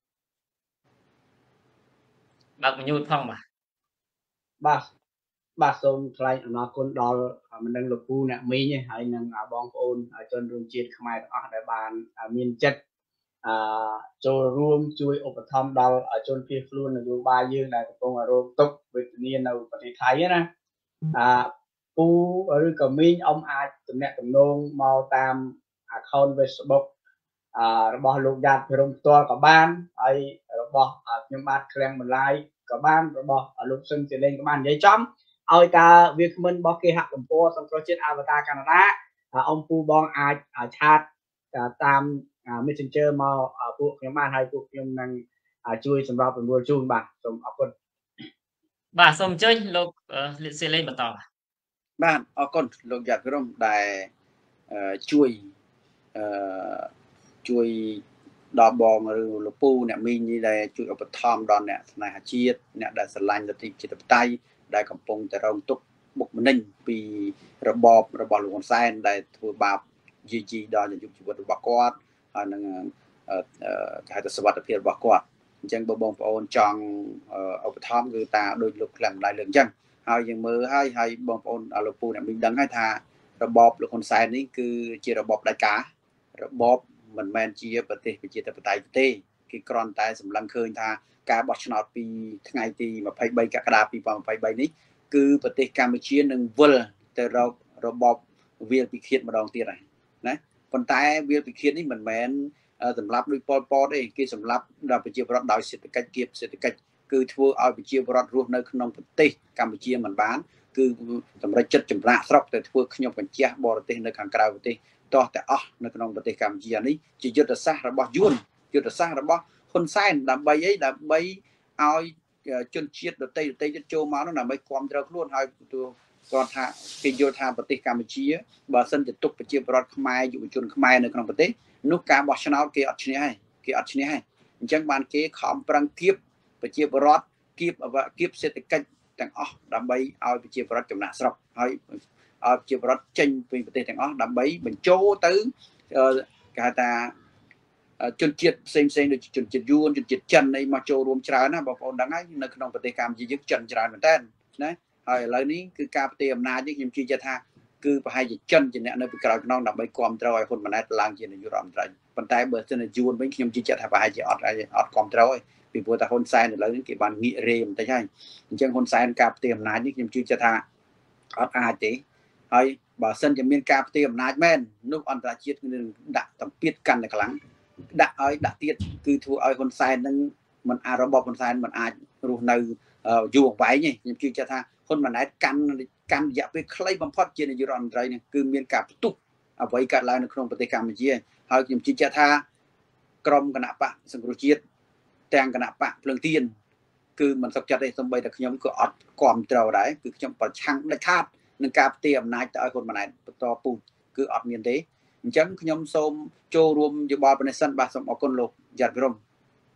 A: បើកញូតផង
C: បាទសូមថ្លែងអំណរគុណដល់មិនដឹងលោកពូអ្នកមីងហើយនិងបងប្អូនជនរួមជាតិខ្មែរទាំងអស់ដែលបានមានចិត្តចូលរួមជួយឧបត្ថម្ភដល់ជនភៀសខ្លួននយោបាយយើងដែលកំពុងរងទុក្ខវេទនានៅប្រទេសថៃណាពូឬក៏មីងអាចទំនាក់ទំនងមកតាម account Facebook របស់លោកយ៉ាតភិរមផ្ទាល់ក៏បានហើយរបស់ខ្ញុំបាទឃ្លាំងបន្លាយក៏បានរបស់លោកសឹងជាលេងក៏បាននិយាយចំឲ្យតើវាគ្មិនរបស់គេហទំព័រសង្គ្រោះជាតិអវតារកាណាដាអង្គពូបងអាចឆាតតាម Messenger មកពួកខ្ញុំបានហើយពួកខ្ញុំនឹងជួយសម្របសម្រួលជូនបាទសូមអរគុណ
A: បាទសូមអញ្ជើញលោកសេលេងបន្ត
B: បាទអរគុណលោកយ៉ាត់ភិរមដែលជួយដល់បងឬលោកពូអ្នកមីងនេះដែលជួយឧបត្ថម្ភដល់អ្នកស្នេហាជាតិអ្នកដែលស្រឡាញ់លទ្ធិប្រជាធិបតេយ្យដែលកំពុងតែរងទុក្ខបុកម្នេញពីរបបរបស់លោកហ៊ុនសែនដែលធ្វើបាបយាយីដល់អាយុជីវិតរបស់គាត់ហើយនឹងគេហៅថាសុវត្ថិភាពរបស់គាត់អញ្ចឹងបងប្អូនចង់ឧបត្ថម្ភគឺតាដូចលោកខ្លាំងម្ដាយលើកអញ្ចឹងហើយយើងមើលហើយបងប្អូនលោកពូអ្នកមីងដឹងហើយថារបបលោកហ៊ុនសែននេះគឺជារបបដាច់ការរបបមិនមែនជាប្រទេសប្រជាធិបតេយ្យទេគេគ្រាន់តែសម្លឹងឃើញថាការបោះឆ្នោតពីថ្ងៃទី23កក្កដា2023នេះគឺប្រទេសកម្ពុជានឹងវិលទៅរករបបវាលពិឃាតម្ដងទៀតហើយណាប៉ុន្តែវាលពិឃាតនេះមិនមែនសម្រាប់ដោយប៉ុលពតទេគេសម្រាប់ដល់ប្រជាពលរដ្ឋដោយសេដ្ឋកិច្ចគៀបសេដ្ឋកិច្ចគឺធ្វើឲ្យប្រជាពលរដ្ឋរស់នៅក្នុងប្រទេសកម្ពុជាមិនបានគឺសម្រាប់ចិត្តចម្រាក់ស្រុកទៅធ្វើខ្ញុំបញ្ជាបរទេសនៅខាងក្រៅប្រទេសតោះតែអស់នៅក្នុងប្រទេសកម្ពុជានេះជាយុទ្ធសាស្ត្ររបស់យួនយុទ្ធសាស្ត្ររបស់ហ៊ុនសែនដើម្បីឲ្យជនជាតិដទៃទៀតចូលមកនោះដើម្បីគ្រប់គ្រងខ្លួនហើយគាត់ថាគេយល់ថាប្រទេសកម្ពុជាបើសិនជាទុកប្រជាពលរដ្ឋខ្មែរយុវជនខ្មែរនៅក្នុងប្រទេសនោះការបោះឆ្នោតគេអត់ឈ្នះហើយអញ្ចឹងបានគេខំប្រឹងគៀបប្រជាពលរដ្ឋគៀបសេដ្ឋកិច្ចទាំងអស់ដើម្បីឲ្យប្រជាពលរដ្ឋចំណាក់ស្រុកហើយឲ្យប្រជាពលរដ្ឋចេញពីប្រទេសទាំងអស់ដើម្បីបញ្ចូលទៅគេហៅថាជនជាតិផ្សេងដូចជនជាតិយួនជនជាតិចិនអីមកចូលរួមច្រើនណាបងប្អូនដឹងហើយនៅក្នុងប្រទេសកម្ពុជាយើងចិនច្រើនមែនតើណាហើយឥឡូវនេះគឺការផ្ទេរអំណាចនេះខ្ញុំជឿថាគឺប្រហែលជាចិនជាអ្នកនៅពីក្រោយខ្នងដើម្បីគ្រប់គ្រងឲ្យហ៊ុនម៉ាណែតឡើងជានាយករដ្ឋមន្ត្រីប៉ុន្តែបើសិនជាយួនវិញខ្ញុំជឿថាប្រហែលជាអត់គ្រប់គ្រងទេពីព្រោះតែហ៊ុនសែនឥឡូវនេះគេបានងាករេបន្តិចហើយអញ្ចឹងហ៊ុនសែនការផ្ទេរអំណាចនេះខ្ញុំជឿថាអត់អាចទេហើយបើសិនជាមានការផ្ទេរអំណាចមែននោះអន្តរជាតិនឹងដាក់តម្ពាធកាន់តែខ្លាំងដាក់ទៀតគឺធ្វើឲ្យហ៊ុនសែននឹងមិនរបបហ៊ុនសែនមិនអាចរស់នៅយូរអង្វែងទេខ្ញុំជឿថាហ៊ុនម៉ាណែតកាន់រយៈពេលខ្លីបំផុតជានាយករដ្ឋមន្ត្រីនេះគឺមានការផ្ទុះអ្វីកើតឡើងនៅក្នុងប្រទេសកម្ពុជាហើយខ្ញុំជឿថាក្រមគណៈបកសង្គ្រោះជាតិទាំងគណៈបកភ្លើងទៀនគឺមិនសុខចិត្តទេសូម្បីតែខ្ញុំក៏អត់គ្រប់គ្រងដែរគឺខ្ញុំប្រឆាំងដាច់ខាតនឹងការផ្ទេរអំណាចទៅឲ្យហ៊ុនម៉ាណែតបន្តពូជគឺអត់មានទេអញ្ចឹងខ្ញុំសូមចូលរួមយោបល់ប៉ុណ្ណេះសិនបាទសូមអរគុណលោកយ៉ាត់ភិរម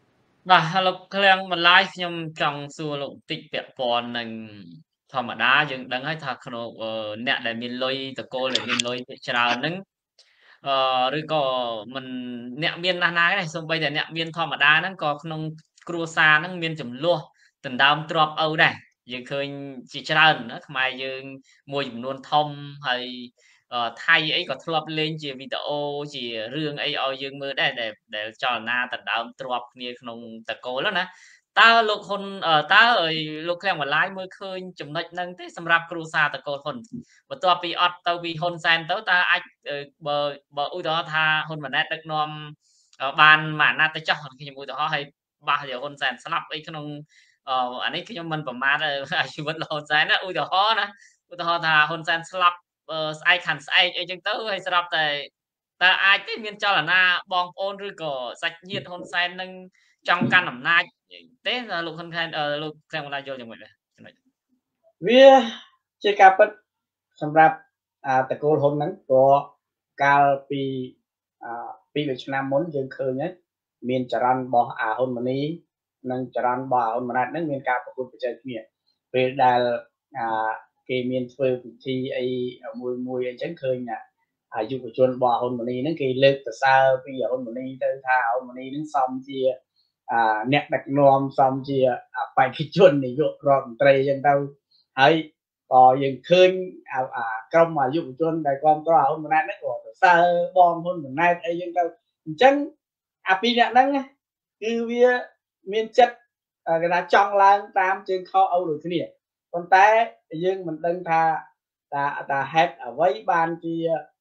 A: បាទលោកឃ្លាំងបន្លាយខ្ញុំចង់សួរលោកបន្តិចពាក់ព័ន្ធនឹងធម្មតាយើងដឹងហើយថាក្នុងអ្នកដែលមានលុយតកូលដែលមានលុយភាគច្រើនហ្នឹងឬក៏មិនអ្នកមានណាស់ណាដែរសូម្បីតែអ្នកមានធម្មតាហ្នឹងក៏ក្នុងគ្រួសារហ្នឹងមានចំនួនដណ្ដើមទ្រព្យឪដែរយើងឃើញជាច្រើនណាខ្មែរយើងមួយចំនួនធំហើយថៃអីក៏ធ្លាប់លេងជាវីដេអូជារឿងអីឲ្យយើងមើលដែរដែលចលនាដណ្ដើមទ្រព្យគ្នាក្នុងតកូលណាតើលោកហ៊ុនតើលោកឃ្លាំងបន្លាយមើលឃើញចំណុចហ្នឹងទេសម្រាប់គ្រួសារតកូលហ៊ុនបន្ទាប់ពីអត់ទៅពីហ៊ុនសែនទៅតើអាចបើឧទាហរណ៍ថាហ៊ុនម៉ាណែតដឹកនាំបានមួយអាណត្តិទៅចោះខ្ញុំឧទាហរណ៍ឲ្យបាសយកហ៊ុនសែនស្លាប់អីក្នុងអានេះខ្ញុំមិនប្រមាថអាជីវិតហ៊ុនសែនណាឧទាហរណ៍ថាហ៊ុនសែនស្លាប់ស្អែកខាន់ស្អែកអីចឹងទៅហើយស្រាប់តែតើអាចទេមានចលនាបងប្អូនឬក៏សាច់ញាតិហ៊ុនសែននឹងចង់កាន់អំណាចទេលោកហ៊ុនសែនលោកឃ្លាំងបន្លាយយល់យ៉ាងម៉េចដែរចំណុច
C: វាជាការពិតសម្រាប់តកូលហ៊ុនហ្នឹងក៏កាលពី2ឆ្នាំមុនយើងឃើញហើយមានចរន្តរបស់ហ៊ុនម៉ាណីនិងចរន្តរបស់ហ៊ុនម៉ាណែតហ្នឹងមានការប្រកួតប្រជែងគ្នាពេលដែលគេមានធ្វើពិធីអីមួយអញ្ចឹងឃើញយុវជនរបស់ហ៊ុនម៉ាណីហ្នឹងគេលើកសរសើរពីហ៊ុនម៉ាណីទៅថាហ៊ុនម៉ាណីហ្នឹងសមជាអ្នកដឹកនាំសមជាបេក្ខជននាយករដ្ឋមន្ត្រីអញ្ចឹងទៅហើយក៏យើងឃើញក្រុមយុវជនដែលគ្រប់គ្រងហ៊ុនម៉ាណែតហ្នឹងក៏សរសើរបងហ៊ុនម៉ាណែតអីអញ្ចឹងទៅអញ្ចឹងពីអ្នកហ្នឹងគឺវាមានចិត្តគេថាចង់ឡើងតាមជើងខោអូដូចគ្នាប៉ុន្តែយើងមិនដឹងថាហេតុអ្វីបានជា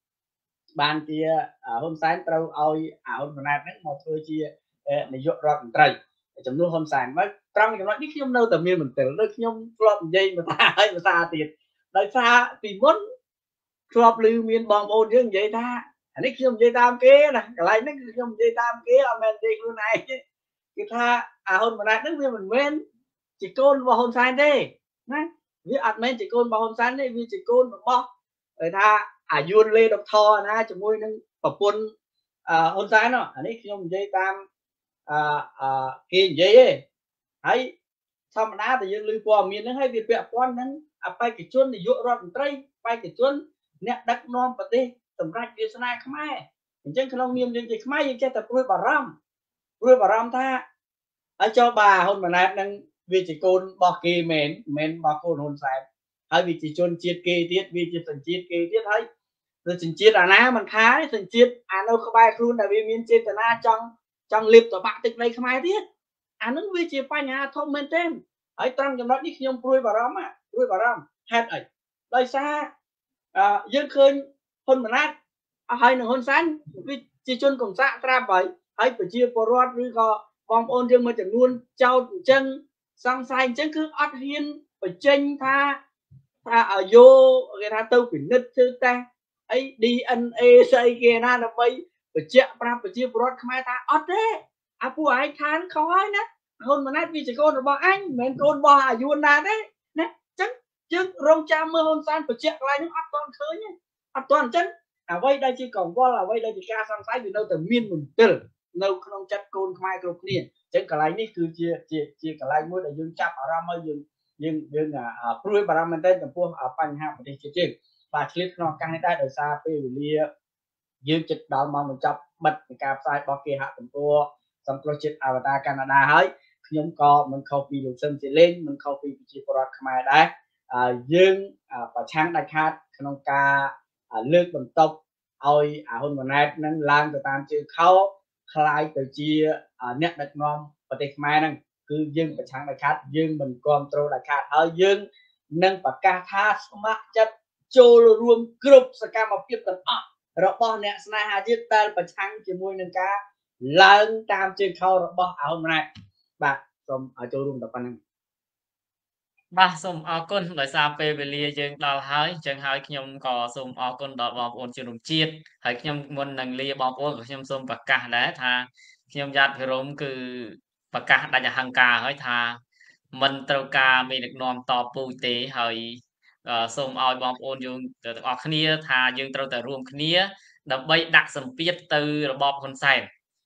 C: ហ៊ុនសែនត្រូវឲ្យហ៊ុនម៉ាណែតហ្នឹងមកធ្វើជានាយករដ្ឋមន្ត្រីចំនួនហ៊ុនសែនមកត្រង់ចំណុចនេះខ្ញុំនៅតែមានមន្ទិលដូចខ្ញុំធ្លាប់និយាយមកថាហើយភាសាទៀតដោយសារពីមុនធ្លាប់ឮមានបងប្អូនយើងនិយាយថាអានេះខ្ញុំនិយាយតាមគេណាកន្លែងហ្នឹងគឺខ្ញុំនិយាយតាមគេអត់មែននិយាយខ្លួនឯងគឺថាហ៊ុនម៉ាណែតហ្នឹងវាមិនមែនជាកូនរបស់ហ៊ុនសែនទេណាវាអត់មែនជាកូនរបស់ហ៊ុនសែនទេវាជាកូនរបស់គេថាយួនលេដុកធរណាជាមួយនឹងប្រពន្ធហ៊ុនសែនអានេះខ្ញុំនិយាយតាមគេនិយាយទេហើយធម្មតាតែយើងឮព័ត៌មានហ្នឹងហើយវាពាក់ព័ន្ធនឹងបេក្ខជននាយករដ្ឋមន្ត្រីបេក្ខជនអ្នកដឹកនាំប្រទេសសម្រាប់វាសនាខ្មែរអញ្ចឹងក្នុងនាមយើងជាខ្មែរយើងចេះតែព្រួយបារម្ភថាហើយចូលបាហ៊ុនម៉ាណែតនឹងវាជាកូនរបស់គេមែនរបស់កូនហ៊ុនសែនហើយវាជាជនជាតិគេទៀតវាជាសញ្ជាតិគេទៀតហើយសញ្ជាតិអាណាមិនខាសញ្ជាតិនៅក្បែរខ្លួនដែលវាមានចេតនាចង់លៀបតបាក់ទឹកដីខ្មែរទៀតអានឹងវាជាបញ្ហាធំមែនទែនហើយត្រង់ចំណុចនេះខ្ញុំព្រួយបារម្ភហេតុអីដោយសារយើងឃើញហ៊ុនម៉ាណែតហើយនឹងហ៊ុនសែនវាជាជនកំសាកត្រាប់ហើយប្រជាពលរដ្ឋឬក៏បងប្អូនយើងមួយចំនួនចោទអញ្ចឹងសង្ស័យអញ្ចឹងគឺអត់ហ៊ានបញ្ចេញថាយកគេថាទៅពិនិត្យធ្វើតេស្តអី DNA ស្អីគេណាដើម្បីបញ្ជាក់ប្រាប់ប្រជាពលរដ្ឋខ្មែរថាអត់ទេពួកឯងខានខុសហើយណាហ៊ុនម៉ាណែតវាជាកូនរបស់អញមិនមែនកូនរបស់យួនណាទេណាអញ្ចឹងយើងរងចាំមើលហ៊ុនសែនបញ្ជាក់កន្លែងនេះអត់ទាន់ឃើញទេអត់ទាន់អញ្ចឹងអ្វីដែលជាកង្វល់អ្វីដែលជាការសង្ស័យវានៅតែមានមន្ទិលនៅក្នុងចិត្តកូនខ្មែរគ្រប់គ្នាអញ្ចឹងកន្លែងនេះគឺជាកន្លែងមួយដែលយើងចាប់អារម្មណ៍ហើយយើងព្រួយបារម្ភមែនទែនចំពោះបញ្ហាប្រទេសជាតិយើងបាទឆ្លៀតក្នុងឱកាសនេះដែរដោយសារពេលវេលាយើងចិត្តដល់មកបញ្ចប់បិទនៃការផ្សាយរបស់គេហទំព័រសង្គ្រោះជាតិអវតារកាណាដាហើយខ្ញុំក៏មិនខុសពីលោកសឹមជាលេងមិនខុសពីប្រជាពលរដ្ឋខ្មែរដែរយើងប្រឆាំងដាច់ខាតក្នុងការលើកបន្ទប់ឲ្យហ៊ុនម៉ាណែតនឹងឡើងទៅតាមជើងខោខ្លាយទៅជាអ្នកដឹកនាំប្រទេសខ្មែរហ្នឹងគឺយើងប្រឆាំងដាច់ខាតយើងមិនគ្រប់គ្រងដាច់ខាតហើយយើងនឹងប្រកាសថាស្ម័គ្រចិត្តចូលរួមគ្រប់សកម្មភាពទាំងអស់របស់អ្នកស្នេហាជាតិដែលប្រឆាំងជាមួយនឹងការឡើងតាមជើងខោរបស់ហ៊ុនម៉ាណែតបាទសូមចូលរួមតែប៉ុណ្្នឹង
A: បាទសូមអរគុណដោយសារពេលវេលាយើងដល់ហើយអញ្ចឹងហើយខ្ញុំក៏សូមអរគុណដល់បងប្អូនជនរួមជាតិហើយខ្ញុំមុននឹងលាបងប្អូនក៏ខ្ញុំសូមប្រកាសដែរថាខ្ញុំយ៉ាតភិរមគឺប្រកាសដាច់អហង្ការហើយថាមិនត្រូវការមេដឹកនាំតពូជទេហើយសូមឲ្យបងប្អូនយើងទាំងអស់គ្នាថាយើងត្រូវតែរួមគ្នាដើម្បីដាក់សម្ពាធទៅរបបហ៊ុនសែន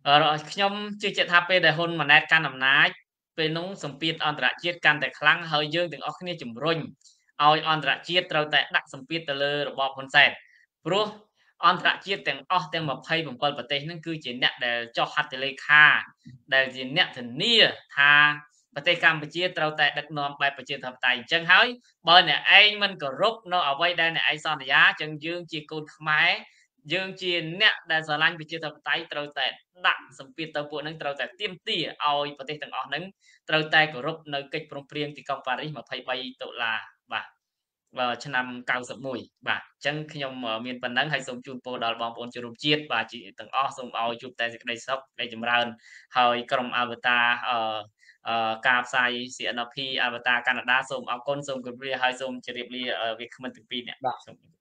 A: ខ្ញុំជឿជាក់ថាពេលដែលហ៊ុនម៉ាណែតកាន់អំណាចពេលនោះសម្ពាធអន្តរជាតិកាន់តែខ្លាំងហើយយើងទាំងអស់គ្នាជំរុញឲ្យអន្តរជាតិត្រូវតែដាក់សម្ពាធទៅលើរបបហ៊ុនសែនព្រោះអន្តរជាតិទាំងអស់ទាំង27ប្រទេសហ្នឹងគឺជាអ្នកដែលចុះហត្ថលេខាដែលជាអ្នកធានាថាប្រទេសកម្ពុជាត្រូវតែដឹកនាំបែបប្រជាធិបតេយ្យអញ្ចឹងហើយបើអ្នកឯងមិនគោរពនៅអ្វីដែលអ្នកឯងសន្យាអញ្ចឹងយើងជាកូនខ្មែរយើងជាអ្នកដែលស្រឡាញ់ប្រជាធិបតេយ្យត្រូវតែដាក់សម្ពាធទៅពួកហ្នឹងត្រូវតែទាមទារឲ្យប្រទេសទាំងអស់ហ្នឹងត្រូវតែគោរពនៅកិច្ចព្រមព្រៀងទីក្រុងប៉ារីស23ដុល្លារបាទឆ្នាំ91បាទអញ្ចឹងខ្ញុំមានប៉ុណ្ណឹងហើយសូមជូនពរដល់បងប្អូនជនរួមជាតិបាទជាទាំងអស់សូមឲ្យជួបតែសេចក្តីសុខសេចក្តីចម្រើនហើយក្រុមអវតារការផ្សាយ CNP អវតារកាណាដាសូមអរគុណសូមគោរពលាហើយសូមជម្រាបលាវាគ្មិនទាំងពីរអ្នកបាទ